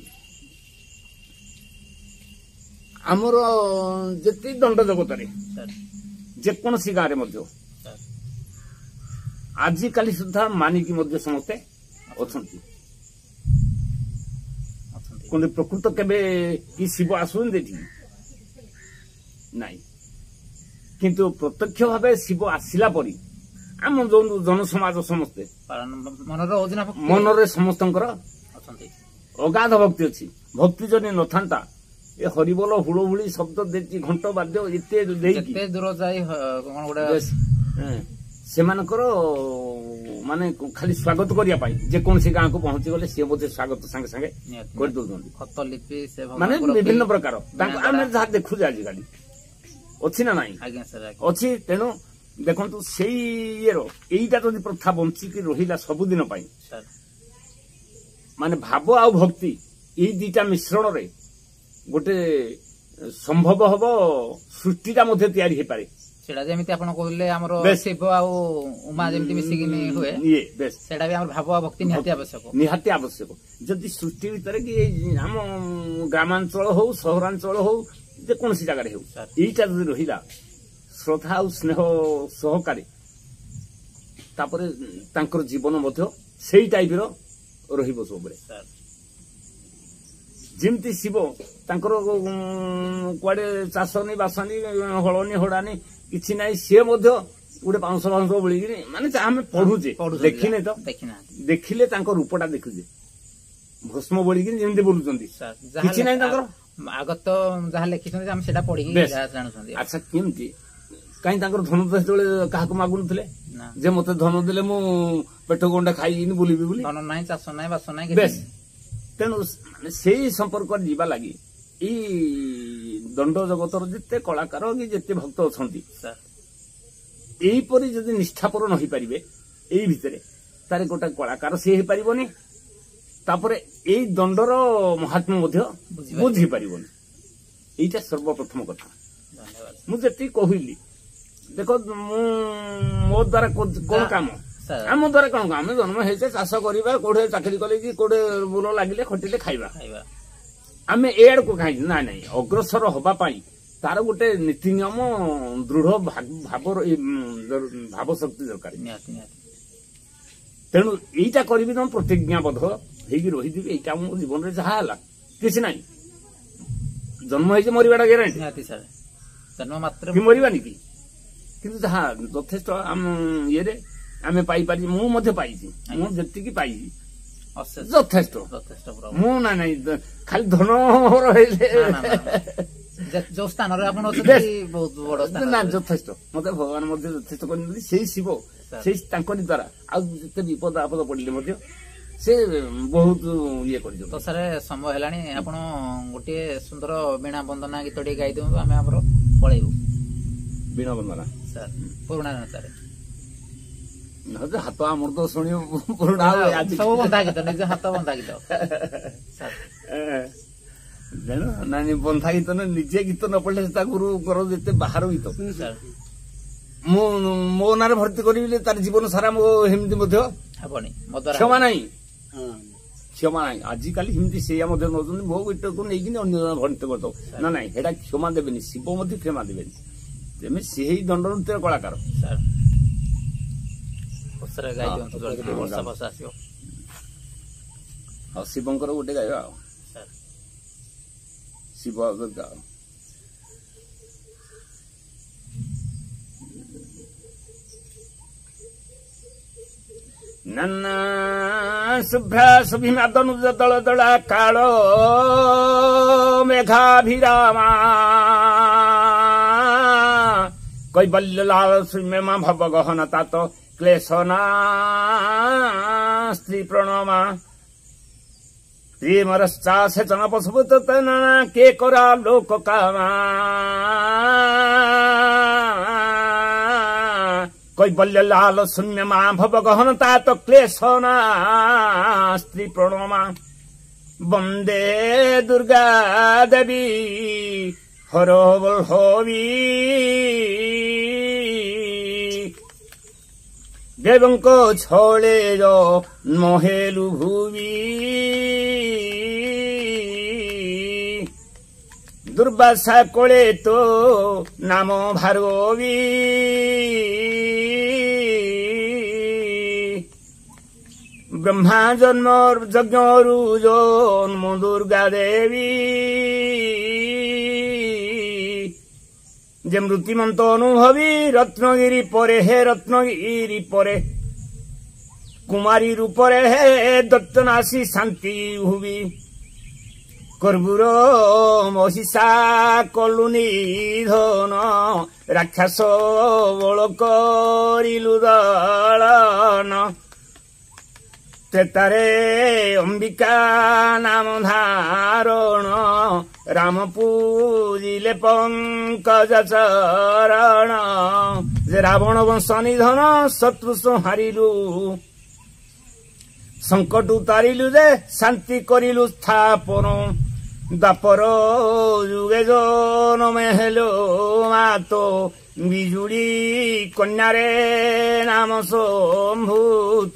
ଆମର ଯେତିକି ଦଣ୍ଡ ଜଗତରେ ଯେକୌଣସି ଗାଁରେ ମଧ୍ୟ ଆଜିକାଲି ସୁଦ୍ଧା ମାନିକି ମଧ୍ୟ ସମସ୍ତେ ଅଛନ୍ତି କିନ୍ତୁ ପ୍ରକୃତ କେବେ କି ଶିବ ଆସୁଛନ୍ତି ଏଠିକି ନାଇଁ କିନ୍ତୁ ପ୍ରତ୍ୟକ୍ଷ ଭାବେ ଶିବ ଆସିଲା ପରେ ଆମ ଜନସମାଜ ସମସ୍ତେ ମନରେ ସମସ୍ତଙ୍କର ଅଗାଧ ଭକ୍ତି ଅଛି। ଭକ୍ତି ଯଦି ନଥାନ୍ତା ଏ ହରିବୋଲ ହୁଳହୁଳି ଶବ୍ଦ ଦେଇଛି ଘଣ୍ଟ ବାଦ୍ୟ ଏତେ ଦେଇକି କେତେ ଦୂର ଯାଇ କଣ ଗୋଟେ ସେମାନଙ୍କର ମାନେ ଖାଲି ସ୍ୱାଗତ କରିବା ପାଇଁ ଯେକୌଣସି ଗାଁକୁ ପହଞ୍ଚି ଗଲେ ସିଏ ବୋଧେ ସ୍ୱାଗତ ସାଙ୍ଗେ ସାଙ୍ଗେ କରିଦଉଛନ୍ତି। ଖତ ଲିପି ସେ ମାନେ ବିଭିନ୍ନ ପ୍ରକାର ତାଙ୍କୁ ଆମେ ଯାହା ଦେଖୁଛେ ଆଜିକାଲି ଅଛି ନା ନାହିଁ? ଆଜ୍ଞା ସାର୍ ଅଛି। ତେଣୁ ଦେଖନ୍ତୁ ସେଇ ଇଏର ଏଇଟା ଯଦି ପ୍ରଥା ବଞ୍ଚିକି ରହିଲା ସବୁଦିନ ପାଇଁ ସାର୍ ମାନେ ଭାବ ଆଉ ଭକ୍ତି ଏଇ ଦିଟା ମିଶ୍ରଣରେ ଗୋଟେ ସମ୍ଭବ ହବ ସୃଷ୍ଟିଟା ମଧ୍ୟ ତିଆରି ହେଇପାରେ। ସେଟା ଯେମିତି ଆପଣ କହିଲେ ଆମର ଶିବ ଆଉ ଉମା ଯେମିତି ମିଶିକି ହୁଏ ସେଟା ବି ଆମର ଭାବ ଆଉ ଭକ୍ତି ନିହାତି ଆବଶ୍ୟକ। ନିହାତି ଆବଶ୍ୟକ। ଯଦି ସୃଷ୍ଟି ଭିତରେ କି ଆମ ଗ୍ରାମାଞ୍ଚଳ ହଉ ସହରାଞ୍ଚଳ ହଉ ଯେକୌଣସି ଜାଗାରେ ହଉ ଏଇଟା ଯଦି ରହିଲା ଶ୍ରଦ୍ଧା ଆଉ ସ୍ନେହ ସହକାରେ ତାପରେ ତାଙ୍କର ଜୀବନ ମଧ୍ୟ ସେଇ ଟାଇପର ରହିବ ସବୁବେଳେ। ଯେମିତି ଶିବ ତାଙ୍କର କୁଆଡେ ଚାଷନି ବାସନି ହଳନି ହଡାନି କିଛି ନାହିଁ ସିଏ ମଧ୍ୟ ଗୋଟେ ବାଉଁଶ ବୋଳିକିରି ମାନେ ଆମେ ପଢୁଛେ ଦେଖିନେ ତ ଦେଖିଲେ ତାଙ୍କ ରୂପଟା ଦେଖୁଛେ ଭସ୍ମ ବୋଳିକିରି ଯେମିତି ବୋଲୁଛନ୍ତି କିଛି ନାହିଁ ତାଙ୍କର ଆଗତ ଯାହା ଲେଖିଛନ୍ତି ଆମେ ସେଟା ପଢିକି ଜାଣୁଛନ୍ତି। ଆଚ୍ଛା କେମିତି କାହିଁ ତାଙ୍କର ଧନ ଯେତେବେଳେ କାହାକୁ ମାଗୁନଥିଲେ ଯେ ମତେ ଧନ ଦେଲେ ମୁଁ ପେଟ ଗଣ୍ଡା ଖାଇକିନି ବୁଲିବି ବୋଲି? ଧନ ନାହିଁ ଚାଷ ନାହିଁ ବାସ ନାହିଁ ବେଶ। ତେଣୁ ସେଇ ସମ୍ପର୍କରେ ଯିବା ଲାଗି ଏଇ ଦଣ୍ଡ ଜଗତର ଯେତେ କଳାକାର କି ଯେତେ ଭକ୍ତ ଅଛନ୍ତି ଏଇପରି ଯଦି ନିଷ୍ଠାପର ନ ହେଇପାରିବେ ଏଇ ଭିତରେ ତାର ଗୋଟେ କଳାକାର ସିଏ ହେଇପାରିବନି। ତାପରେ ଏଇ ଦଣ୍ଡର ମହାତ୍ମ୍ୟ ମଧ୍ୟ ବୁଝି ପାରିବନି। ଏଇଟା ସର୍ବପ୍ରଥମ କଥା। ମୁଁ ଯେତିକି କହିଲି ଦେଖ ମୁଁ ମୋ ଦ୍ଵାରା କଣ କାମ ଆମ ଦ୍ଵାରା କଣ ଆମେ ଜନ୍ମ ହେଇଛେ ଚାଷ କରିବା କୋଉଠି ଚାକିରି କଲେ କି କୋଉଠି ବୁଲ ଲାଗିଲେ ଖଟିଲେ ଖାଇବା ଆମେ ଏ ଆଡକୁ କାହିଁକି ନାଇଁ ନାଇଁ ଅଗ୍ରସର ହବା ପାଇଁ ତାର ଗୋଟେ ନୀତି ନିୟମ ଦୃଢ ଭାବ ଶକ୍ତି ଦରକାର। ତେଣୁ ଏଇଟା କରିବି ତମ ପ୍ରତିଜ୍ଞାବଦ୍ଧ ହେଇକି ରହିଯିବି ଏଇଟା ମୋ ଜୀବନରେ ଯାହା ହେଲା କିଛି ନାହିଁ। ଜନ୍ମ ହେଇଛି ମରିବାଟା ଗ୍ୟାରେଣ୍ଟି କି ମରିବାନି କି? କିନ୍ତୁ ଯାହା ଯଥେଷ୍ଟ ଆମ ଇଏରେ ଆମେ ପାଇପାରିଛୁ ମୁଁ ମଧ୍ୟ ପାଇଛି ମୁଁ ଯେତିକି ପାଇଛି ଯଥେଷ୍ଟ। ମୁଁ ନାଇଁ ଖାଲି ଧନ ହେଲେ ଯୋଉ ସ୍ଥାନରେ ଆପଣ ଅଛନ୍ତି ବହୁତ ବଡ ନା ଯଥେଷ୍ଟ ମତେ ଭଗବାନ ମଧ୍ୟ ଯଥେଷ୍ଟ କରିଛନ୍ତି। ସେଇ ଶିବ ସେଇ ତାଙ୍କରି ଦ୍ଵାରା ଆଉ ଯେତେ ବିପଦ ଆପଦ ପଡିଲେ ମଧ୍ୟ ସେ ବହୁତ ଇଏ କରିଛନ୍ତି। ତ ସାର୍ ସମୟ ହେଲାଣି ଆପଣ ଗୋଟିଏ ସୁନ୍ଦର ବୀଣା ବନ୍ଦନା ଗୀତ ଟିକେ ଗାଇ ଦିଅନ୍ତୁ ଆମେ ଆମର ପଳେଇବୁ। ବୀଣା ବନ୍ଦନା ସାର୍ ପୁରୁଣା ସାର୍ ହାତ ଆମର ତ ଶୁଣିବ ପୁରୁଣା ସବୁ ବନ୍ଧା ଗୀତ ନିଜ ହାତ ବନ୍ଧା ଗୀତ ଜାଣ ନାଇଁ ବନ୍ଧା ଗୀତ ନିଜେ ଗୀତ ନ ପଢିଲେ ତା ଗୁରୁଙ୍କର ଯେତେ ବାହାର ଗୀତ ମୁଁ ମୋ ନାଁରେ ଭର୍ତ୍ତି କରିବି ତାର ଜୀବନ ସାରା ମୋ ଏମିତି ମଧ୍ୟ ହେବନି କ୍ଷମା ନାହିଁ କ୍ଷମା ନାହିଁ। ଆଜିକାଲି ଏମିତି ସେଇଆ ମଧ୍ୟ ନଉଛନ୍ତି ମୋ ଗୀତକୁ ନେଇକିନି ଅନ୍ୟ ଜଣ ଭର୍ତ୍ତି କରିଦବ ନା ନାଇଁ ସେଇଟା କ୍ଷମା ଦେବେନି ଶିବ ମଧ୍ୟ କ୍ଷମା ଦେବେନି। ତେମେ ସେହି ଦଣ୍ଡ ନୃତ୍ୟର କଳାକାର ଆଉ ଶିବଙ୍କର ଗୋଟେ ଗାଇବା ଆଉ ଶିବ ଦୁର୍ଗା ନାନା ଶୁଭ୍ରା ଶୁଭିମାଦନୁଜ ଦଳ ଦଳା କାଳ ମେଘାଭିରାମା କୈବଲ୍ୟ ଲାଳ ଶ୍ରୀମେମା ଭବ ଗହନ ତାତ କ୍ଲେଶନା ସ୍ତ୍ରୀ ପ୍ରଣମା ପ୍ରେମରଶ୍ଚା ସେଚନ ପଶୁଭୂତ କେ କରା ଲୋକ କାମା কৈবল্য লাল শূন্যমা ভব গহন তাত ক্লেশনা স্ত্রী প্রণমা বন্দে দুর্গা দেবী হর বল্লভী দেবঙ্ক ছলে মহেলু ভুবি দুর্বাসা কোলে তো নাম ভার্গবী ব্রহ্মা জন্ম যজ্ঞরু জন্ম দুর্গা দেবী যে মৃত্যুমন্ত অনুভবী রত্নগিরি পরে হে রত্নগিরি পরে কুমারী রূপরে হে দত্তনাশী শান্তি ভুবি କର୍ବୁର ମହିଷା କଲୁ ନିଧନ ରାକ୍ଷସ ବଳ କରିଲୁ ଦଳନ ତ୍ରେତାରେ ଅମ୍ବିକା ନାମ ଧାରଣ ରାମ ପୂଜିଲେ ପଙ୍କଜ ଚରଣ ଯେ ରାବଣ ବଂଶ ନିଧନ ଶତ୍ରୁ ସଂହାରିଲୁ ସଂକଟ ଉତାରିଲୁ ଯେ ଶାନ୍ତି କରିଲୁ ସ୍ଥାପନ ଦ୍ୱାପର ଯୁଗେ ଜନମେ ହେଲୁ ମାତ ବିଜୁଳି କନ୍ୟାରେ ନାମ ସମ୍ଭୂତ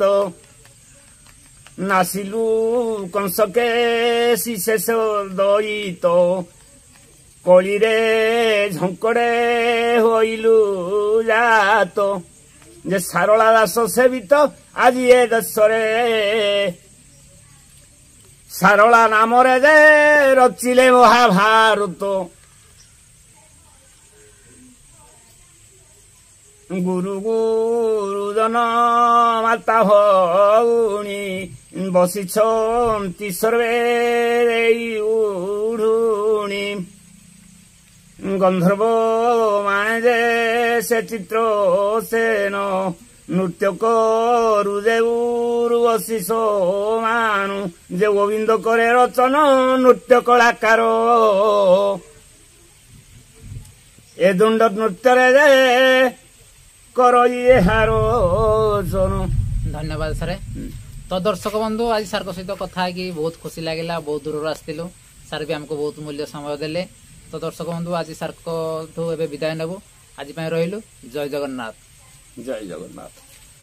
ନାସିଲୁ କଂସକେ ଶେଷ ଦଇତ କଳିରେ ଝଙ୍କଡେ ହୋଇଲୁ ଜାତ ଯେ ସାରଳା ଦାସ ସେବିତ ଆଜି ଏ ଦେଶରେ ସାରଳା ନାମରେ ଯେ ରଚିଲେ ମହାଭାରତ ଗୁରୁ ଗୁରୁଜନ ମାତା ଭଉଣୀ ବସିଛନ୍ତି ସର୍ବେ ଉଢୁଣି ଗନ୍ଧର୍ବ ମାନେ ଯେ ସେ ଚିତ୍ର ସେନ ନୃତ୍ୟ କରୁ ଯେ ଉର୍ବଶୀ ସମାନୁ ଯେ ଗୋବିନ୍ଦ କରେ ରଚନ ନୃତ୍ୟ କଳାକାର ଏ ଦଣ୍ଡ ନୃତ୍ୟରେ ଯେ କର ଏହାର ଧନ୍ୟବାଦ ସାର୍। ତ ଦର୍ଶକ ବନ୍ଧୁ ଆଜି ସାର୍ଙ୍କ ସହିତ କଥା ହେଇକି ବହୁତ ଖୁସି ଲାଗିଲା। ବହୁତ ଦୂରରୁ ଆସିଥିଲୁ, ସାର୍ ବି ଆମକୁ ବହୁତ ମୂଲ୍ୟ ସମୟ ଦେଲେ। ତ ଦର୍ଶକ ବନ୍ଧୁ ଆଜି ସାର୍ଙ୍କଠୁ ଏବେ ବିଦାୟ ନେବୁ। ଆଜି ପାଇଁ ରହିଲୁ। ଜୟ ଜଗନ୍ନାଥ। ଜୟ ଜଗନ୍ନାଥ।